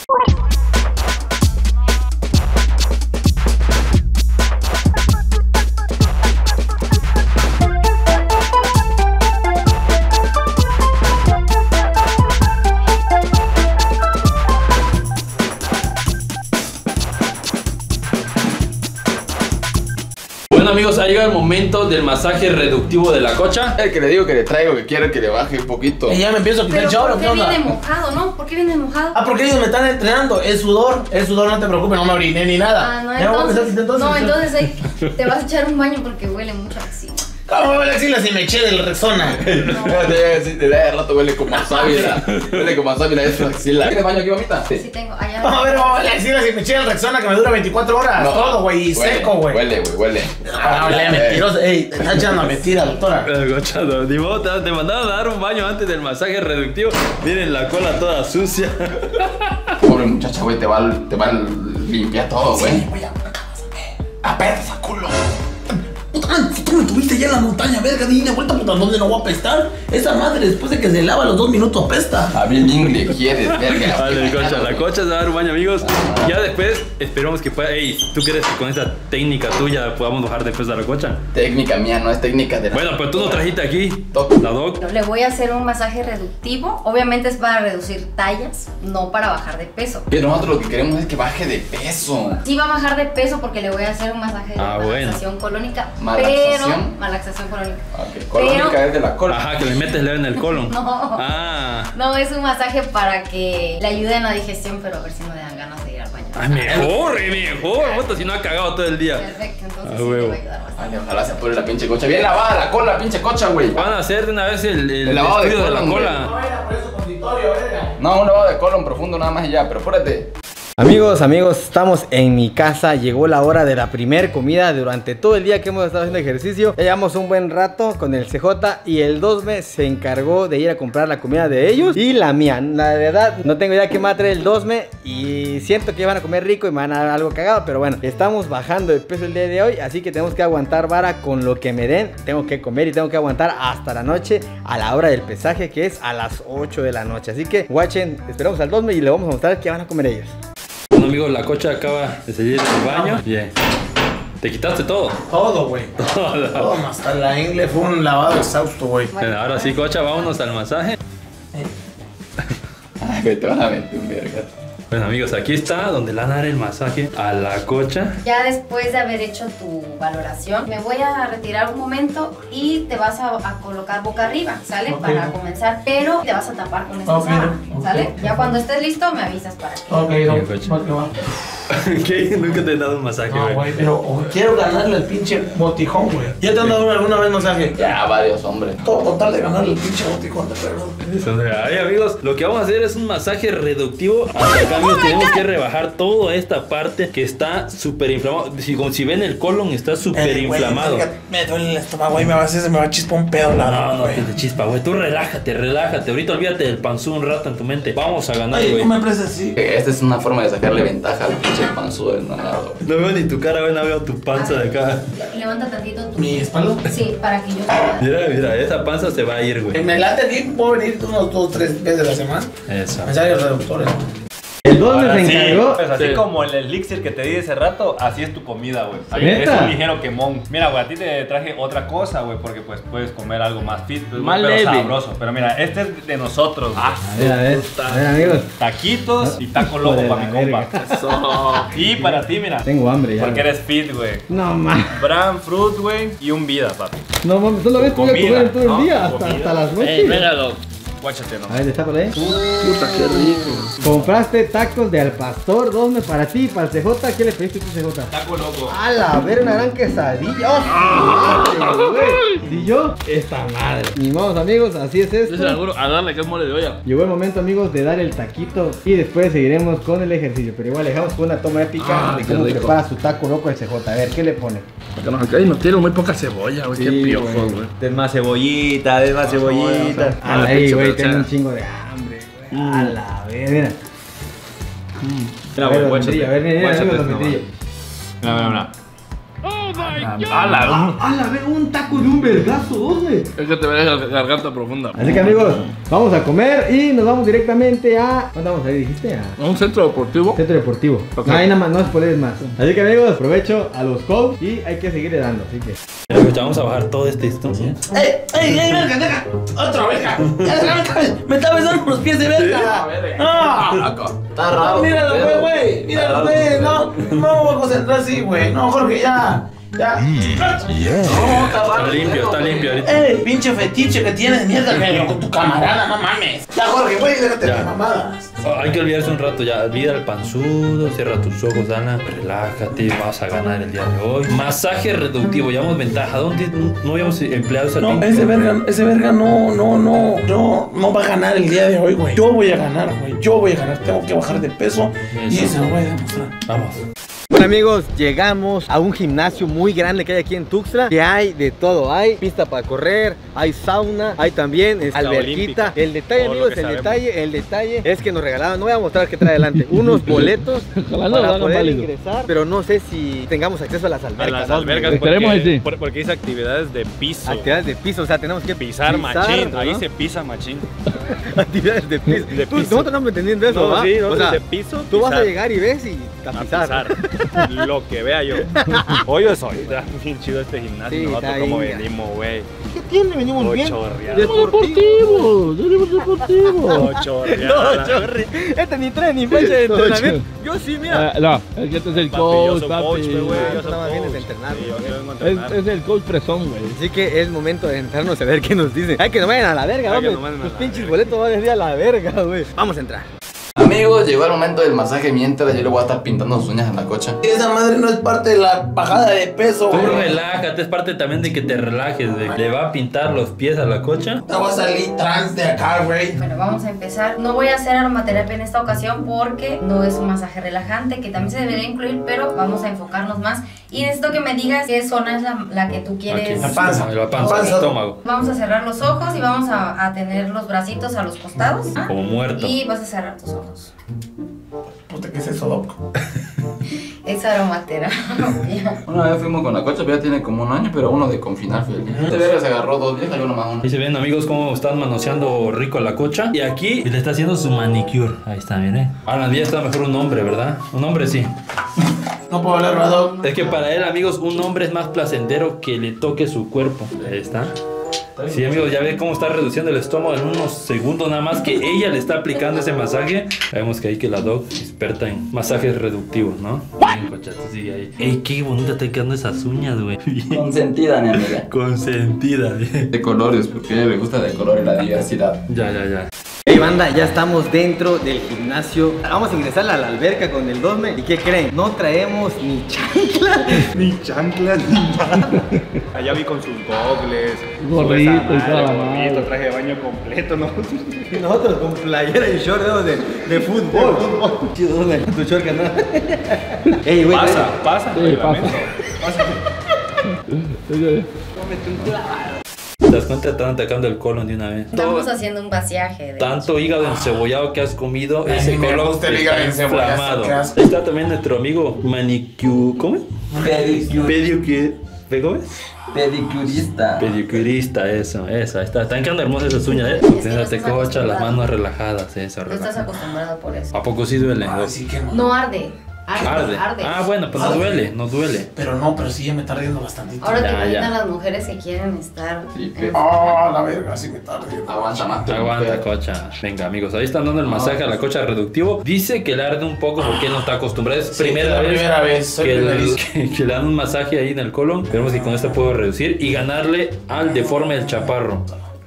Bueno, amigos, ha llegado el momento del masaje reductivo de la cocha. El que le digo que le traigo, que quiero que le baje un poquito. Y ya me empiezo a quitar el Pero chorro, ¿por ¿qué qué onda? viene mojado, no? ¿Por qué viene mojado? Ah, porque ellos me están entrenando. Es sudor, no te preocupes, no me oriné ni nada. Ah, no, Ya me voy a entonces, empezar a quitar entonces te vas a echar un baño porque huele mucho así. ¿Cómo me voy a decirle si me eché del Rexona? Te da de rato huele como a sábila. Huele como a sábila, es su axila. ¿Tienes baño aquí, mamita? Sí tengo, allá. Vamos a ver, vamos a decirle si me eché del Rexona que me dura 24 horas. Todo, güey, y huele, seco, güey. Huele, güey, huele. Ah, huele mentiroso. Ey, te está echando mentira, doctora. Cocha, no, ni modo, te mandaron a dar un baño antes del masaje reductivo. Miren la cola toda sucia. Pobre muchacha, güey, te va a limpiar todo, güey. Sí, güey, apesta, culo. Puta madre, si tú me tuviste ya en la montaña, verga, dime vuelta, puta, ¿dónde no voy a apestar? Esa madre, después de que se lava a los 2 minutos, apesta. A bien le quieres, verga. Vale, cocha, la cocha se va a dar un baño, amigos. Ya después esperamos que pueda. Ey, ¿tú crees que con esta técnica tuya podamos bajar de peso a la cocha? Técnica mía, no es técnica de la... Bueno, pero tú nos trajiste aquí la doc. Le voy a hacer un masaje reductivo. Obviamente es para reducir tallas, no para bajar de peso. Que nosotros lo que queremos es que baje de peso. Sí va a bajar de peso porque le voy a hacer un masaje de bueno. relajación colónica. Madre Malaxación. Malaxación colónica. Ok, colónica es de la cola. Ajá, que le metes leve en el colon. No. Ah. No, es un masaje para que le ayude en la digestión, pero a ver si no le dan ganas de ir al baño. Ay, mejor, puta, si no ha cagado todo el día. Perfecto, entonces Ah, sí te huevo. va a ayudar bastante. Ay, ojalá se pone la pinche cocha. Bien lavada la cola, pinche cocha, güey. Van a hacer de una vez el lavado de estudio de la colon, cola. No era por eso conditorio, verga. No, un lavado de colon profundo nada más y ya, pero espérate. Amigos, estamos en mi casa. Llegó la hora de la primer comida. Durante todo el día que hemos estado haciendo ejercicio, ya llevamos un buen rato con el CJ. Y el 2me se encargó de ir a comprar la comida de ellos y la mía. La verdad, no tengo idea qué me va a traer el 2me. Y siento que van a comer rico y me van a dar algo cagado. Pero bueno, estamos bajando de peso el día de hoy, así que tenemos que aguantar vara con lo que me den. Tengo que comer y tengo que aguantar hasta la noche, a la hora del pesaje, que es a las 8 de la noche. Así que, watchen, esperamos al 2me y le vamos a mostrar qué van a comer ellos. Bueno, amigos, la cocha acaba de salir del baño. Bien. ¿Te quitaste todo? Todo, güey. Todo, más hasta la ingle fue un lavado exhausto, güey. Bueno, ahora sí, cocha, vámonos al masaje. Ay, güey, te van a meter un verga. Bueno, amigos, aquí está donde le van a dar el masaje a la cocha. Ya después de haber hecho tu valoración, me voy a retirar un momento y te vas a colocar boca arriba, ¿sale? Ok. Para comenzar, pero te vas a tapar con esta Ok, sábana, ¿sale? ok. Ya cuando estés listo me avisas para que... Ok, Bien, no, coche. va que va. ¿Qué? Nunca te he dado un masaje, No, güey. güey, pero quiero ganarle el pinche botijón, güey. ¿Ya te han dado alguna vez masaje? Ya, varios, hombre. Todo total de ganarle el pinche botijón de perro. Ay, amigos, lo que vamos a hacer es un masaje reductivo. Hasta acá, amigos, tenemos que rebajar toda esta parte que está súper inflamado. Si ven el colon, está súper inflamado. Me duele el estómago, güey, me va a hacer, se me va a chispar un pedo la No, no, güey. que te chispa, güey. Tú relájate. Ahorita olvídate del panzú un rato en tu mente. Vamos a ganar, Ay, güey. no me prestes así. Esta es una forma de sacarle ventaja al pinche panzudo del nalgado. No veo ni tu cara, güey. No veo tu panza de acá. Levanta tantito tu... ¿Mi espalda? Sí, para que yo te pueda... Mira, esa panza se va a ir, güey. Me late aquí, puedo venir unos 2 o 3 veces a la semana. Eso. Mensajes reductores. El 2me se encargó. Pues así Sí. como el elixir que te di ese rato, así es tu comida, güey. ¿Neta? Es un ligero quemón. Mira, güey, a ti te traje otra cosa, güey, porque pues puedes comer algo más fit, pues, Más güey, pero leve. sabroso. Pero mira, este es de nosotros, güey. A ver, amigos. Taquitos y taco loco Hijo de para mi la compa. Y para ti, mira. Tengo hambre ya. Porque eres fit, güey. No mames. Bran fruit, güey, y un vida, papi. No mames, solo ves que voy a Comida, comer todo ¿no? el día, Comida. hasta las 8. Guáchate, ¿no? A ver, está por ahí. Puta, qué rico. Compraste tacos de al pastor, 2me para ti, para el CJ. ¿Qué le pediste tú, CJ? Taco loco. A la ver, una gran quesadilla. ¡Oh, su madre, güey! Y yo, esta madre. Ni modo, amigos, así es Yo se esto. la juro a darle que es mole de olla. Llegó el momento, amigos, de dar el taquito y después seguiremos con el ejercicio. Pero igual dejamos con una toma épica de qué cómo rico. prepara su taco loco el CJ. A ver, ¿qué le pone? Ay, no tiene muy poca cebolla, güey. Qué piojos, güey. Den más cebollita, den más cebollita. A ahí, güey, tengo un chingo de hambre, güey. A la ver, mira. Mira, A ver, güey, los guáchate. metrillos, a ver, mira, Guáchate, mira, los no, metrillos. Mira. A la ver, un taco de un vergazo, 2me. Es que te ves la garganta profunda. Así que, amigos, vamos a comer y nos vamos directamente a... ¿Dónde vamos a ir, dijiste? A Un centro deportivo. Centro Deportivo. Ok. No, ahí nada más, no spoilers más. Así que, amigos, provecho a los coach y hay que seguirle dando, así que... Vamos a bajar toda esta distancia. ¡Ey, verga, deja! ¡Otra verga! ¡Ya, me está besando los pies de verga! ¡No! Está raro. Míralo, güey, míralo, güey. No me voy a concentrar así, güey. No, Jorge, ya. Ya. No, Está limpio ahorita. Pinche fetiche que tienes, mierda, que con tu camarada, no mames. Ya, Jorge, güey, déjate Ya. de mamadas. Oh, hay que olvidarse un rato ya. Olvida el panzudo, cierra tus ojos, Ana. Relájate, vas a ganar el día de hoy. Masaje reductivo, llevamos ventaja. ¿Dónde no habíamos empleado esa No, técnica? ese verga no va a ganar el día de hoy, güey. Yo voy a ganar, güey. Yo voy a ganar. Tengo que bajar de peso y Eso. eso lo voy a demostrar. Vamos. Bueno, amigos, llegamos a un gimnasio muy grande que hay aquí en Tuxtla, que hay de todo. Hay pista para correr, hay sauna, hay también alberquita. olímpica. El detalle, Todo lo amigos, que el detalle es que nos regalaban, no voy a mostrar qué trae adelante, unos boletos Ojalá no lo para hagan poder válido. ingresar, pero no sé si tengamos acceso a las albercas. A las ¿no? albergas Esperemos ahí sí. porque hice actividades de piso. Actividades de piso, o sea, tenemos que Pisar machín, ¿no? ahí se pisa machín. Actividades de piso. Nosotros no estamos entendiendo eso, ¿va? Sí, o sea, de piso. tú vas a pisar. llegar y ves y tapizar. Lo que vea yo. Hoy yo soy. Está bien chido este gimnasio. Sí, Nosotros está como bien. venimos, güey. ¿Qué tiene? Venimos bien. Chorreada. Deportivo. No, chorreada. No, chorri. Este ni trae ni fecha de entrenamiento. Yo sí, mira. No, es que este es el Papi, yo coach, soy papi. coach, güey. Yo Tú soy nada más vienes a coach. entrenar, Sí, yo güey. vengo a entrenar. Es el coach presón, güey. Así que es momento de entrarnos a ver qué nos dicen. Ay, que no vayan a la verga, Ay, que hombre. no vayan a Tus la pinches verga. boletos van a ir a la verga, güey. Vamos a entrar. Amigos, llegó el momento del masaje mientras yo le voy a estar pintando sus uñas a la cocha. Esa madre no es parte de la bajada de peso, Tú güey. relájate, es parte también de que te relajes, güey. Le va a pintar los pies a la cocha. No va a salir trans de acá, güey. Bueno, vamos a empezar. No voy a hacer aromaterapia en esta ocasión porque no es un masaje relajante, que también se debería incluir, pero vamos a enfocarnos más. Y necesito que me digas qué zona es la que tú quieres. Aquí. La panza. La panza, el estómago. Vamos a cerrar los ojos y vamos a tener los bracitos a los costados. ¿ah? Como muerto. Y vas a cerrar tus ojos. Puta, ¿qué es eso, loco? Es aromaterapia. Una vez fuimos con la cocha, pero ya tiene como 1 año, pero uno de con final feliz. Este verga se agarró 2 días, salió uno más uno. Ahí se ven, amigos, cómo están manoseando rico a la cocha. Y aquí le está haciendo su manicure. Ahí está, miren. Ahora bien está mejor un hombre, ¿verdad? Un hombre sí. No puedo hablar, Rado. Es que para él, amigos, un hombre es más placentero que le toque su cuerpo. Ahí está. Sí, amigos, ya ven cómo está reduciendo el estómago en unos segundos nada más que ella le está aplicando ese masaje. Vemos que ahí que la doc experta en masajes reductivos, ¿no? Bien, cocha, tú sigue ahí. Ey, qué bonita te quedan esas uñas, güey. Bien. Consentida, mi amiga. Consentida, bien. De colores, porque a ella le gusta de color y la diversidad. Ya. Hey banda, ya estamos dentro del gimnasio. Vamos a ingresar a la alberca con el Dosme. ¿Y qué creen? No traemos ni chancla, ni chanclas, ni nada. Allá vi con sus gogles, Gorrito su y toda la gorrito, madre. traje de baño completo, ¿no? Y nosotros con playera y short de fútbol. Chido, Dosme, tu short que no. Ey, güey. Pasa, Sí, reglamento. ¿Te das cuenta? Te están atacando el colon de una vez. Estamos haciendo un vaciaje. Tanto hígado encebollado que has comido, ese me colon gusta el hígado está encebollado, inflamado. qué asco. Ahí está también nuestro amigo manicure, ¿cómo es? Pedicure. ¿Cómo es? Pedicurista. Pedicurista, eso, ahí está. Están quedando hermosas esas uñas, que no Déjate estás cocha, las acostumbrado. manos relajadas, eso, No estás relajado. acostumbrado por eso. ¿A poco sí duele? Así que no. No arde. Arde. Arde. Ah, bueno, pues no duele, no duele. Pero no, pero sí ya me está ardiendo bastante. Ahora te Ya, imaginas ya. las mujeres que quieren estar. Sí, en- Ah, la verga, sí me está ardiendo. Aguanta más. Aguanta, cocha. Venga, amigos, ahí están dando el masaje a la cocha reductivo. Dice que le arde un poco porque él no está acostumbrado. Es Sí, primera la vez. primera vez, soy que, primerizo. que le dan un masaje ahí en el colon. Esperemos que con esto puedo reducir y ganarle al deforme del chaparro.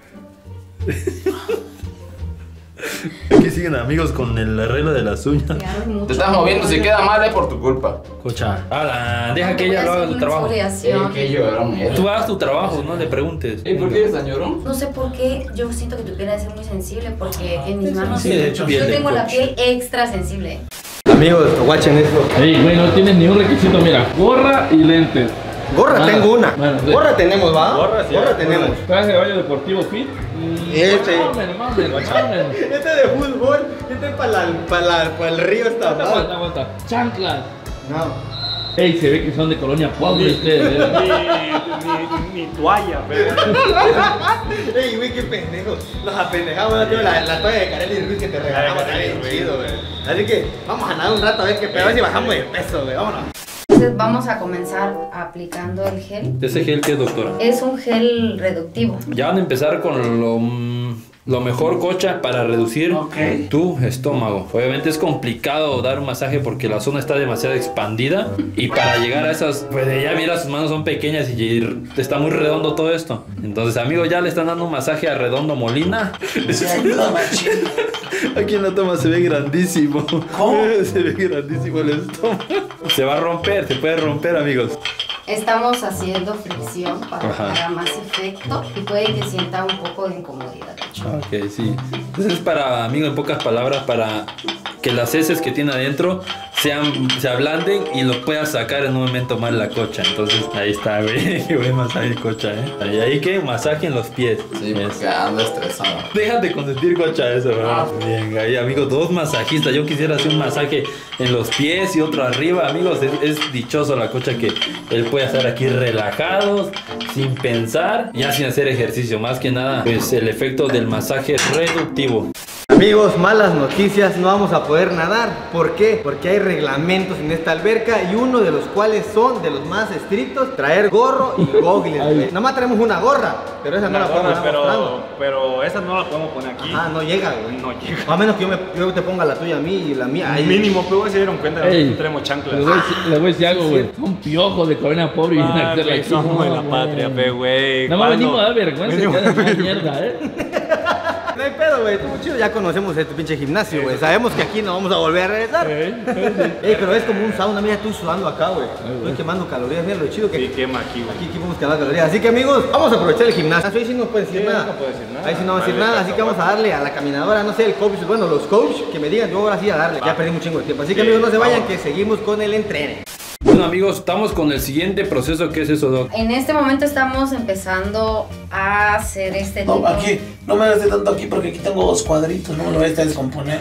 Aquí siguen, amigos, con el arreglo de las uñas. que arde mucho. Te estás moviendo, si queda mal es por tu culpa. Cocha, ala, deja que Voy a ella lo haga hacer su una trabajo. exfoliación. Qué llorón eres. Tú hagas tu trabajo, no le preguntes. ¿Por qué eres tan llorón? No sé por qué, yo siento que tu piel debe ser muy sensible porque en mis manos Sí, de hecho, piel yo de tengo la coach. piel extra sensible. Amigos, watchen esto. Ey, güey, no tienes ni un requisito, mira. Gorra y lentes. Gorra Nada. tengo una. Bueno, sí. Gorra tenemos, ¿va? Gorra, sí, Gorra gorra. tenemos. Traje de baño deportivo fit. Este. Mámenlo. Este de fútbol, este es para el río esta madre. Aguanta. Chanclas. No. Ey, se ve que son de colonia pobre ustedes. Ni toalla, pero. Ey, güey, qué pendejo. Nos apendejamos, no tengo la toalla de Kareli Ruiz que te regalamos, está bien chido, güey. Así que vamos a nadar un rato a ver qué pedo, a ver si bajamos de peso, güey. Vámonos. Entonces vamos a comenzar aplicando el gel. ¿Ese gel qué es, doctora? Es un gel reductivo. Ya van a empezar con lo mejor, cocha, para reducir tu estómago. Obviamente es complicado dar un masaje porque la zona está demasiado expandida. Y para llegar a esas, pues ya mira, sus manos son pequeñas y está muy redondo todo esto. Entonces, amigos, ya le están dando un masaje a Redondo Molina. Se ayuda, machín. Aquí en la toma se ve grandísimo. ¿Cómo? Se ve grandísimo el estómago. Se va a romper, se puede romper, amigos. Estamos haciendo fricción para Ajá. que haga más efecto y puede que sienta un poco de incomodidad. Ok, sí. Entonces es para, amigo, en pocas palabras, para que las heces que tiene adentro se ablanden y lo puedas sacar en un momento más la cocha. Entonces ahí está, güey. Qué buen masaje cocha, Ahí que masaje en los pies. Sí, porque ando estresado. Déjate consentir cocha eso, ¿verdad? Bien, ahí amigos, 2 masajistas. Yo quisiera hacer un masaje en los pies y otro arriba, amigos. Es dichoso la cocha que él puede estar aquí relajados, sin pensar, ya sin hacer ejercicio. Más que nada, pues el efecto del masaje reductivo. Amigos, malas noticias, no vamos a poder nadar. ¿Por qué? Porque hay reglamentos en esta alberca y uno de los cuales son de los más estrictos, traer gorro y goggles, güey. Nada más traemos una gorra, pero esa no la podemos pero esa no la podemos poner aquí. Ah, no llega, güey. No llega. A menos que yo te ponga la tuya a mí y la mía. Al mínimo, pero se dieron cuenta de que tenemos chanclas. Le voy a decir algo, güey. Son piojos de colonia pobre y vienen a hacerla aquí. Somos de la patria, güey. Nada más venimos a dar vergüenza y quedan más mierda, No hay pedo, güey, estuvo chido. Ya conocemos este pinche gimnasio, güey. Sabemos que aquí no vamos a volver a regresar. Pero es como un sauna. Mira, estoy sudando acá, güey. Estoy quemando calorías. Mira lo chido que. Sí, quema aquí, güey. Aquí podemos quemar calorías. Así que, amigos, vamos a aprovechar el gimnasio. Ahí sí no puede decir nada. No puede decir nada. Ahí sí no va a decir nada. Así que vamos a darle a la caminadora. No sé, el coach. Bueno, los coach que me digan. Yo ahora sí a darle. Ya perdí un chingo de tiempo. Así que, amigos, no se vayan, que seguimos con el entrene. Bueno, amigos, estamos con el siguiente proceso. ¿Qué es eso, Doc? En este momento estamos empezando a hacer este tipo. No, aquí, no me gasté tanto aquí porque aquí tengo 2 cuadritos, no me lo voy a descomponer.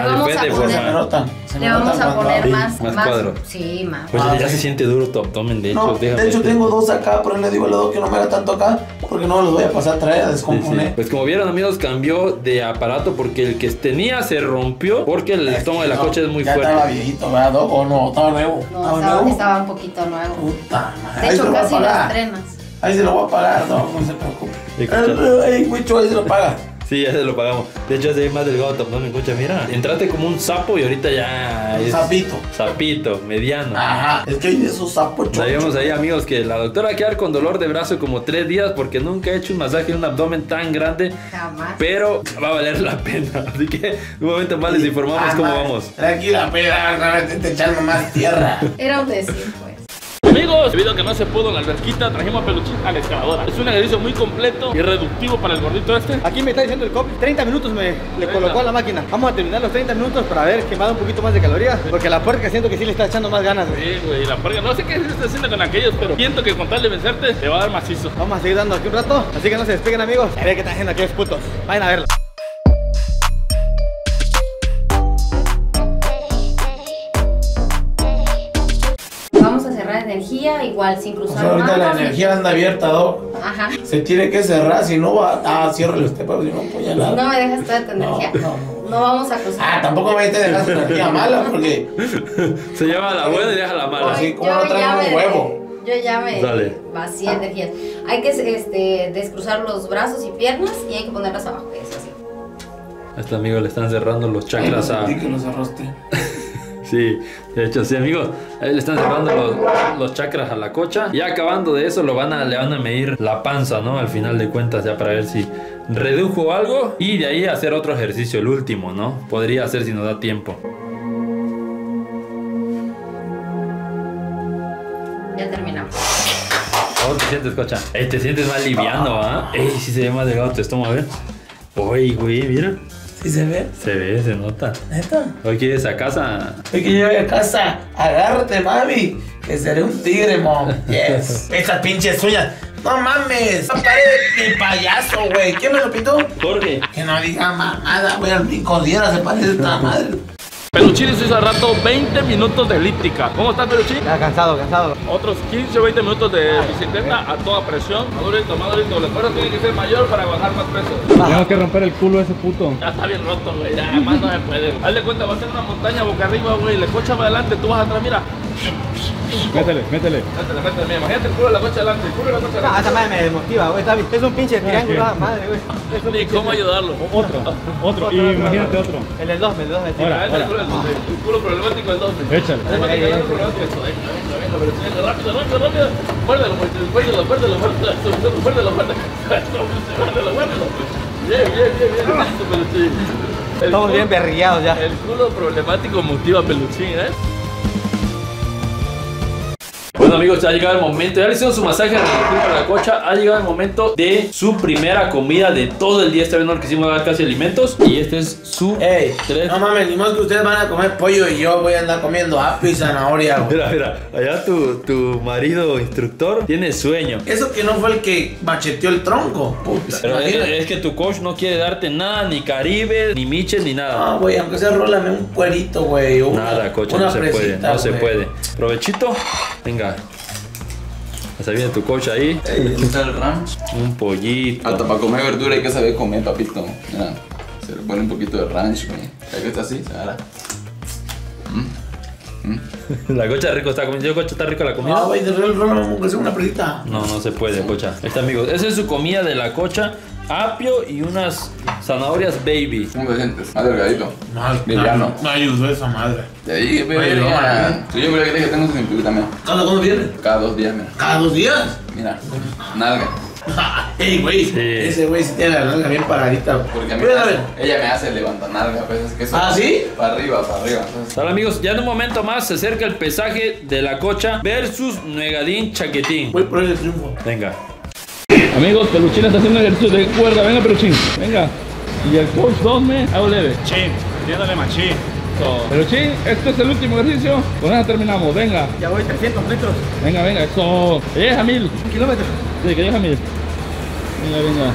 Le vamos a poner más cuadros. Sí, más. Pues ya se siente duro tu abdomen, de hecho. No, de hecho tengo 2 acá, pero le digo al lado que no me haga tanto acá porque no los voy a pasar a traer a descomponer. Sí. Pues como vieron, amigos, cambió de aparato porque el que tenía se rompió porque el estómago de la cocha es muy fuerte. Ya estaba viejito, ¿verdad, Doc? ¿O no? ¿Estaba nuevo? No, estaba un poquito nuevo. Puta madre. De hecho, casi lo estrenas. Ahí se lo voy a pagar, no se preocupe. Ey, Wicho, ahí se lo paga. Sí, ya se lo pagamos. De hecho, se ve más delgado tu abdomen, escucha, mira. Entraste como un sapo y ahorita ya es... Sapito. Sapito, mediano. Ajá, es que hay de esos sapos chochos. Sabíamos ahí, amigos, que la doctora va a quedar con dolor de brazo como 3 días porque nunca ha hecho un masaje en un abdomen tan grande. Jamás. Pero va a valer la pena. Así que un momento más les informamos cómo vamos. Tranquila, peda, te echando más tierra. Era un decir, pues. Amigos, debido a que no se pudo en la alberquita, trajimos a Peluchín a la excavadora. Es un ejercicio muy completo y reductivo para el gordito este. Aquí me está diciendo el coach, 30 minutos le colocó a la máquina. Vamos a terminar los 30 minutos para haber quemado un poquito más de calorías. Porque la puerca siento que sí le está echando más ganas, güey. Sí, güey, la puerca. No sé qué se está haciendo con aquellos, pero siento que con tal de vencerte, te va a dar macizo. Vamos a seguir dando aquí un rato, así que no se despeguen, amigos. A ver qué están haciendo aquellos putos. Vayan a verlo. Energía, igual sin cruzar. O sea, ahorita la energía anda abierta, Doc. Ajá. Se tiene que cerrar, si no va. Ah, ciérrale usted, pero si no apoya nada. No me dejas toda tu energía. No vamos a cruzar. Ah, tampoco me dejas tu energía mala, porque. Se lleva la buena y deja la mala. Así como no trae un huevo. Yo ya me vacié energías. Hay que descruzar los brazos y piernas y hay que ponerlas abajo. Eso así. A este amigo le están cerrando los chakras a. que lo cerraste. Sí, de hecho, sí, amigos. Ahí le están cerrando los chakras a la cocha. Y acabando de eso, le van a medir la panza, ¿no? Al final de cuentas, ya para ver si redujo algo. Y de ahí hacer otro ejercicio, el último, ¿no? Podría hacer si nos da tiempo. Ya terminamos. ¿Cómo te sientes, cocha? Te sientes más liviano, ¿ah? Sí se ve más delgado tu estómago, a ver. Uy, güey, mira. ¿Sí se ve? Se ve, se nota. ¿Neta? Hoy quieres a casa. Hoy que llegue a casa, agárrate, mami, que seré un tigre, mom. Yes. Esas pinches uñas. No mames. Esa pared de payaso, güey. ¿Quién me lo pintó? Jorge. Que no diga mamada, güey. Al Pincodiera se parece esta madre. Peluchín hizo hace rato 20 minutos de elíptica. ¿Cómo estás, Peluchín? Ya, cansado. Otros 15 o 20 minutos de bicicleta a toda presión. Madurito. La esfuerzo tiene que ser mayor para bajar más peso. Tengo que romper el culo a ese puto. Ya está bien roto, güey. Ya más no se puede. Hazle cuenta, va a ser una montaña boca arriba, güey. Le cocha para adelante, tú vas atrás, mira. Métele. Métele, mira. Imagínate el culo de la cocha adelante. El culo de la cocha adelante. Esa madre me desmotiva, güey. Es un pinche triángulo, madre, güey. Ni cómo ayudarlo. Otro. Y imagínate otro. El del 2, Ahora. El culo problemático del 2. Échale. Rápido. Muérdelo. Bien. Estamos bien berrillados ya. El culo problemático motiva a Peluchín, ¿eh? Bueno amigos, ha llegado el momento, ya le hicieron su masaje reductivo a la cocha. Ha llegado el momento de su primera comida de todo el día. Esta vez no le quisimos dar casi alimentos. Y este es su... No mames, ni más que ustedes van a comer pollo y yo voy a andar comiendo apio y zanahoria, güey. Mira, allá tu marido instructor tiene sueño. Eso que no fue el que macheteó el tronco, puta. Pero es que tu coach no quiere darte nada, ni Caribe, ni Miches, ni nada. No, güey, aunque sea rólame un cuerito, güey. Nada, coach, no se puede, no se puede. Provechito, venga. Ya viene tu coach ahí. Ahí está el ranch. Un pollito. Hasta para comer verdura hay que saber comer, papito. Mira, se le pone un poquito de ranch, güey. Ya que está así, se agarra. La cocha rico está comiendo. Cocha, está rico la comida. No, güey, de real rólame, aunque sea una presita. No se puede, cocha. Ahí está, amigos. Esa es su comida de la cocha. Apio y unas zanahorias baby. ¿Cómo te sientes? Más delgadito. Liviano. No ayudó esa madre. Te dije, pero Oye, no, ya. Sí, yo creo que tengo su cinturita, mira. ¿Cada cuándo viene? Cada 2 días, mira. ¿Cada 2 días? Mira, nalga. Ey, güey, Sí. ese güey sí tiene la nalga bien paradita. Porque a mí Mira, a ver. ella me hace levantar nalga, pues es que eso. ¿Ah, sí? Para arriba, para arriba. Entonces, Hola amigos, ya en un momento más se acerca el pesaje de la cocha versus Nuegadín Chaquetín. Voy por el triunfo. Venga. Amigos, Peluchín está haciendo ejercicio de cuerda. Venga, Peluchín, venga. Y el coach 2 hago leve. Chin, tiéndole machín. Peluchín, este es el último ejercicio. Con eso terminamos, venga. Ya voy 300 metros. Venga, eso. Que llegues a 1000. 1 kilómetro. Sí, que llegues a 1000. Venga.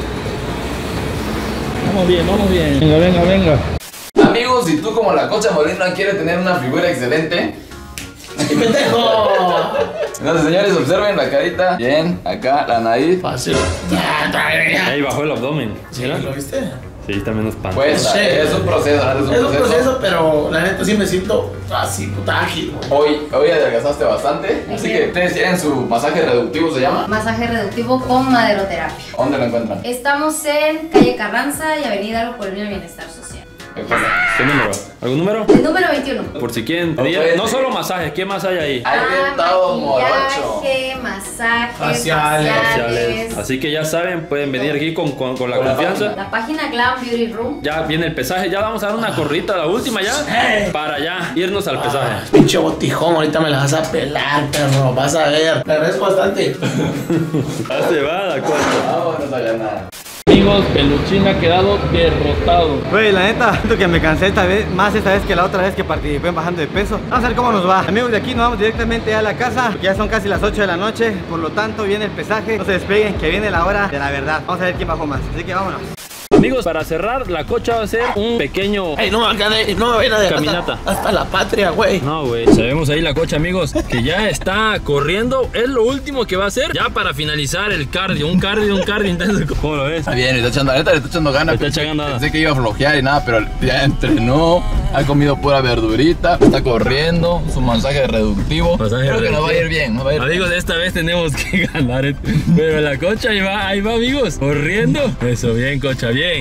Vamos bien. Venga. amigos, si tú como la Cocha Molina quieres tener una figura excelente. ¡Qué pendejo! Entonces, señores, observen la carita. Bien, acá la nariz. Fácil. Ahí bajó el abdomen. ¿Sí? ¿Lo viste? Sí, está menos pan. Pues Sí. es un proceso, ¿no? Es un proceso, pero la neta sí me siento así, puta ágil. Hoy adelgazaste bastante. Así que ustedes tienen su masaje reductivo, ¿se llama? Masaje reductivo con maderoterapia. ¿Dónde lo encuentran? Estamos en calle Carranza y avenida Algo por el Bienestar Social. ¿Qué número? ¿Algún número? El número 21. Por si quieren pedir, no solo masajes, ¿qué más hay ahí? Hay dentado morocho. Maquillaje, masajes, Faciales. faciales. Así que ya saben, pueden venir aquí con la confianza. La página Glam Beauty Room. Ya viene el pesaje, ya vamos a dar una corrida, la última ya, para ya irnos al pesaje. Pinche botijón, ahorita me la vas a pelar, perro. Vas a ver. Te agradezco bastante. Hace va, la cuarta. Vámonos a ganar. Amigos, Peluchín ha quedado derrotado. Güey, la neta, siento que me cansé esta vez que la otra vez que participé en bajando de peso. Vamos a ver cómo nos va. Amigos, de aquí nos vamos directamente a la casa, porque ya son casi las 8 de la noche. Por lo tanto, viene el pesaje. No se despeguen, que viene la hora de la verdad. Vamos a ver quién bajó más. Así que vámonos. Amigos, para cerrar, la Cocha va a hacer un pequeño... Ey, no me vayan a dejar Caminata. hasta la patria, güey. No, güey. Sabemos ahí la Cocha, amigos, que ya está corriendo. Es lo último que va a hacer ya para finalizar el cardio. Un cardio intenso. ¿Cómo lo ves? Está bien, le está echando ganas. Le está echando ganas. Pensé que iba a flojear y nada, pero ya entrenó. Ha comido pura verdurita. Está corriendo. Su masaje reductivo. Creo que nos va a ir bien. Nos va a ir Amigos, esta vez tenemos que ganar. Pero la Cocha ahí va, amigos. Corriendo. Eso, bien, Cocha, bien.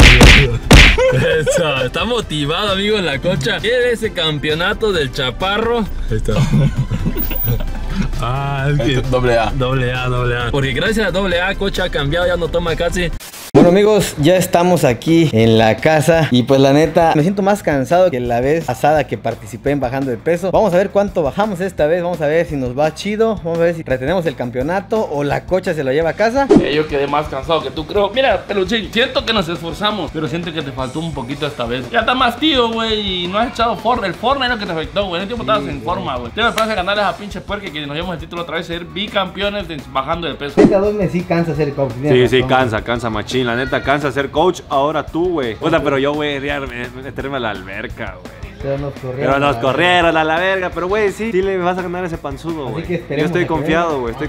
Eso, está motivado, amigos, la Cocha. Quiere ese campeonato del chaparro. Ahí está. Doble A. Doble A. Porque gracias a doble A, Cocha ha cambiado, ya no toma casi. Bueno, amigos, ya estamos aquí en la casa y pues la neta me siento más cansado que la vez pasada que participé en bajando de peso. Vamos a ver cuánto bajamos esta vez, vamos a ver si nos va chido, vamos a ver si retenemos el campeonato o la Cocha se lo lleva a casa. Yo quedé más cansado que tú, creo. Mira, Peluchín, siento que nos esforzamos, pero siento que te faltó un poquito esta vez. Ya está más tío, güey, y no has echado forma. El forma es lo que te afectó, güey. En el tiempo estabas en forma, güey. Te me parece ganar a esa pinche puerca que nos llevamos el título otra vez, ser bicampeones de bajando de peso. Esta 2 me sí cansa ser coach. Sí, cansa machín, la neta, cansa ser coach. Ahora tú, güey. Puta, pero yo, güey, quería meterme a la alberca, güey. Pero nos corrieron a la verga. Pero, güey, sí le vas a ganar ese panzudo, güey. Yo estoy confiado, güey.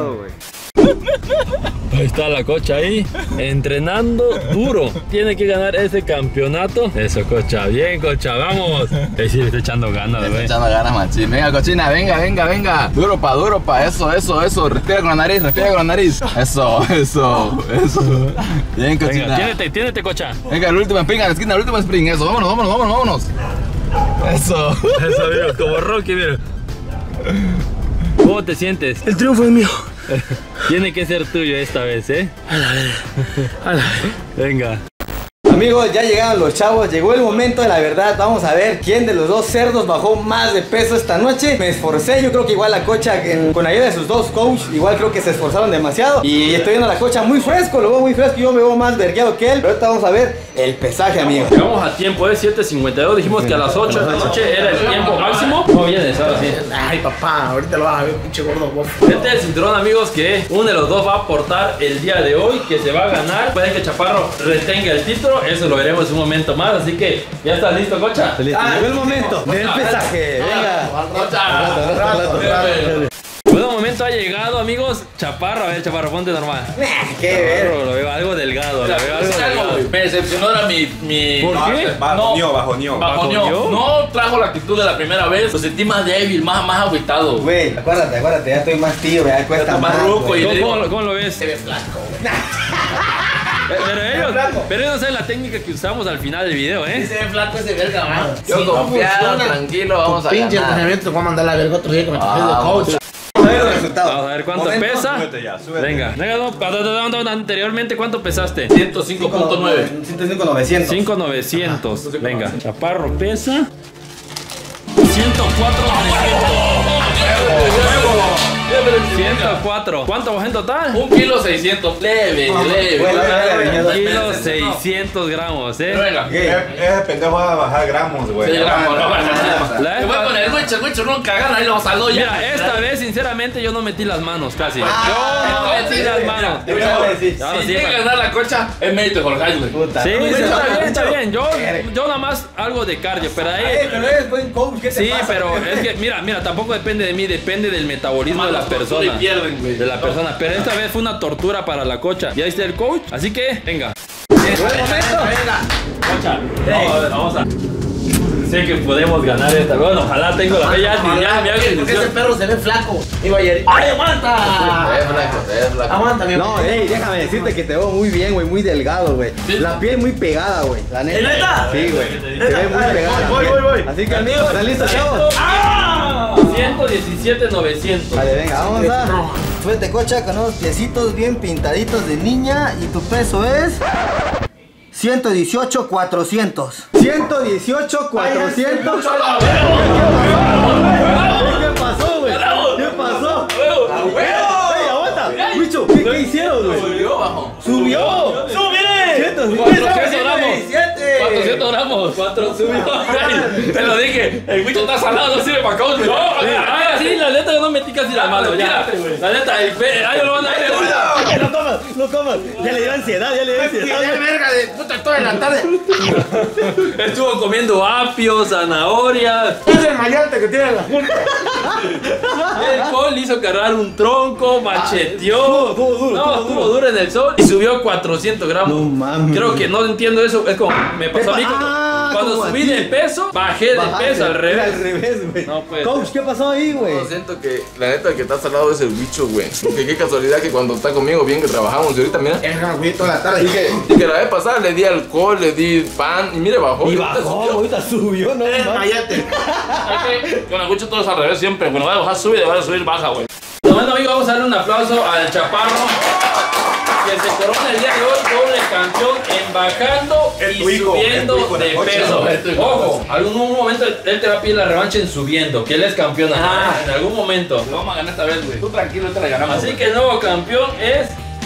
Ahí está la Cocha ahí, entrenando duro. Tiene que ganar ese campeonato. Eso, Cocha, bien, Cocha, vamos. Ahí sí le está echando ganas, güey. Echando ganas, machín. Venga, Cochina, venga. Duro pa. Eso. Respira con la nariz. Eso. Bien, Cochina. Venga, tiénete, Cocha. Venga, el último sprint, a la esquina, el último sprint. Eso, vámonos. Eso, amigo, como Rocky, mira. ¿Cómo te sientes? El triunfo es mío. Tiene que ser tuyo esta vez, ¿eh? A la vez. Venga. Amigos, ya llegaron los chavos, llegó el momento de la verdad. Vamos a ver quién de los dos cerdos bajó más de peso esta noche. Me esforcé, yo creo que igual la cocha con ayuda de sus dos coaches, igual creo que se esforzaron demasiado. Y estoy viendo a la cocha muy fresco, lo veo muy fresco. Yo me veo más vergueado que él. Pero ahorita vamos a ver el pesaje, amigos. Llegamos a tiempo, es 7:52. Dijimos que a las 8 de la noche era el tiempo máximo. No vienes ahora sí. Ay, papá, ahorita lo vas a ver, pinche gordo bofo. Este es el cinturón, amigos, que uno de los dos va a aportar el día de hoy, que se va a ganar. Puede que Chaparro retenga el título, eso lo veremos en un momento más. Así que, ¿ya estás listo, Cocha? Llegó el momento del pesaje. Venga. Bueno, momento ha llegado, amigos. Chaparro, a ver, Chaparro, ponte normal. Qué ver. Lo veo algo delgado, lo veo algo delgado. Me decepcionó era mi... ¿Por qué? Bajoneó. No trajo la actitud de la primera vez. Lo sentí más débil, más agüitado. Güey, acuérdate, ya estoy más tío, ya cuesta más. Ruco y ¿Cómo lo ves? se ve flaco. Pero ellos no saben la técnica que usamos al final del video, ¿eh? Se ve flaco ese verga, man. Yo confiado, tranquilo, vamos a Pinche ganar. entrenamiento, te voy a mandar la verga otro día que me trajes de coach. A ver los resultados. Vamos a ver cuánto pesa. Venga, anteriormente, ¿cuánto pesaste? 105.9. 105,900. 5,900. Venga, Chaparro pesa 104. ¿Cuánto bajó en total? 1,6 kilos. Leve. 1,600 gramos, Venga. Ese pendejo va a bajar gramos, güey. Sí, gramos, no pasa nada. Te voy a poner el Wicho, no cagan, ahí lo vamos a lo ya. Mira, esta vez, sinceramente, yo no metí las manos casi. Yo no metí las manos. Te voy a decir. Ahora Si sí, tiene que ganar la cocha, es mérito de Jorge, güey. Puta. sí, está bien. Yo nada más algo de cardio, pero ahí. Pero eres buen coach, ¿qué te Sí, pasa? pero es que, mira, tampoco depende de mí, depende del metabolismo de la persona. Y pierden, güey. De la persona, pero esta vez fue una tortura para la cocha. Ya está el coach, así que, venga. Cocha, vamos a. Sé que podemos ganar esta. Bueno, ojalá tengo la fe ya. Porque ese perro se ve flaco. Iba ayer. ¡Ay, aguanta! Es flaco. Aguanta, mi No, déjame decirte que te veo muy bien, güey, muy delgado, güey. La piel muy pegada, güey. La neta. ¿Neta? Sí, güey. Se ve muy pegada. Voy. Así que, amigos, ¿están listos, chavos? 117,900. Vale, venga, vamos a. Suerte, cocha, con unos piecitos bien pintaditos de niña. Y tu peso es. 118,400. 118,400. ¿Qué pasó, güey? ¿Qué pasó? ¡Ey, aguanta! Wicho, ¿qué hicieron, güey? ¡Subió! ¡Súbele! 400 gramos. 4 subió. Te lo dije, el bicho está salado, no sirve para coach. No, sí, la neta yo no metí casi las manos. Ya, la neta, ahí lo van a ver. No comas. Ya le dio ansiedad, Ya verga de puta toda la tarde. Estuvo comiendo apio, zanahoria. Es el mayate que tiene la junta. El Col hizo cargar un tronco, macheteó. Estuvo duro en el sol y subió 400 gramos. No mames. Creo que no entiendo eso. Es como me pasó a mí cuando subí de peso, bajé de peso al revés. Al revés, güey. No, pues. Coach, ¿qué pasó ahí, güey? Yo siento que la neta el que está salado es el bicho, güey. Porque qué casualidad que cuando está conmigo bien que trabajamos y ahorita mira. Es güey toda la tarde. Y que la vez pasada le di alcohol, le di pan y mire bajó. Y bajó, ahorita subió, no Es el mames. mayate. Con el bicho todo es al revés siempre. Cuando va a bajar sube, va a subir baja, güey. Bueno, amigos, vamos a darle un aplauso al Chaparro, que se corona el día de hoy doble campeón en bajando y subiendo de peso. Ojo, en algún momento él te va a pedir la revancha en subiendo, que él es campeón. En algún momento. Lo vamos a ganar esta vez, güey. Tú tranquilo, te la ganamos. Así que el nuevo campeón es.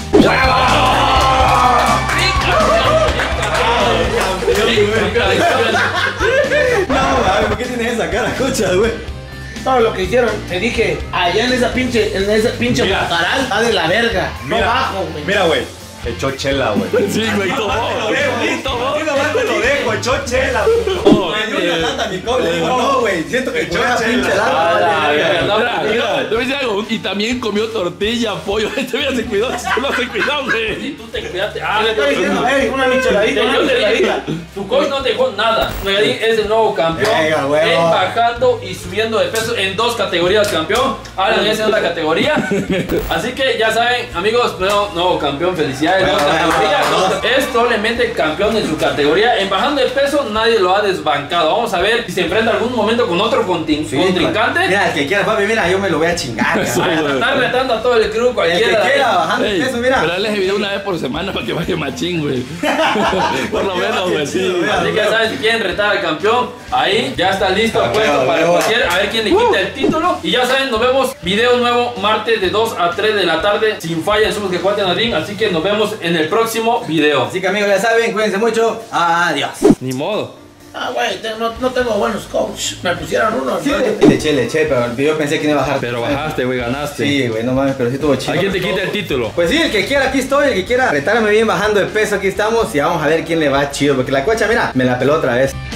No, mames, ¿por qué tienes esa cara, cocha, güey? Todo lo que hicieron, te dije, allá en ese pinche montaral está de la verga. No bajo, güey. Mira, güey. Echó chela, güey. Sí, güey, tomó. Lo dejo, echó chela. Me dio una lata a mi coach. Le digo, no, güey. Siento que echó una pinche lata. Te voy a decir algo. Y también comió tortilla, pollo. Este mira, se cuidó. No se cuidó, güey. Si tú te cuidaste. Le estoy diciendo, una micheladita, una micheladita. Tu coach no dejó nada. Megadín es el nuevo campeón. Venga, huevo. En bajando y subiendo de peso en 2 categorías campeón. Alan es en otra categoría. Así que ya saben, amigos, nuevo campeón. Felicidades. Es probablemente campeón en su categoría. En bajando de peso nadie lo ha desbancado. vamos a ver si se enfrenta algún momento con otro contrincante. Mira, el que quiera, papi, mira, yo me lo voy a chingar. Está retando a todo el crew, cualquiera. El que quiera, bajando eso, mira. Pero dale ese video una vez por semana para que baje machín, güey. Por lo menos, güey. Sí. Así que ya saben, si quieren retar al campeón, ahí ya está listo, puesto para cualquier, a ver quién le quita el título. Y ya saben, nos vemos, video nuevo martes de 2 a 3 de la tarde, sin falla, somos que cuaten al ring. Así que nos vemos en el próximo video. Así que amigos, ya saben, cuídense mucho. Adiós. Ni modo. Güey, no tengo buenos coach. Me pusieron uno. Sí, le eché, pero yo pensé que no iba a bajar. Pero bajaste, güey, ganaste. Sí, güey, no mames, pero sí estuvo chido. ¿A quién te quita el título? Pues sí, el que quiera, aquí estoy. El que quiera retarme bien bajando de peso, aquí estamos. Y vamos a ver quién le va chido. Porque la cocha, mira, me la peló otra vez.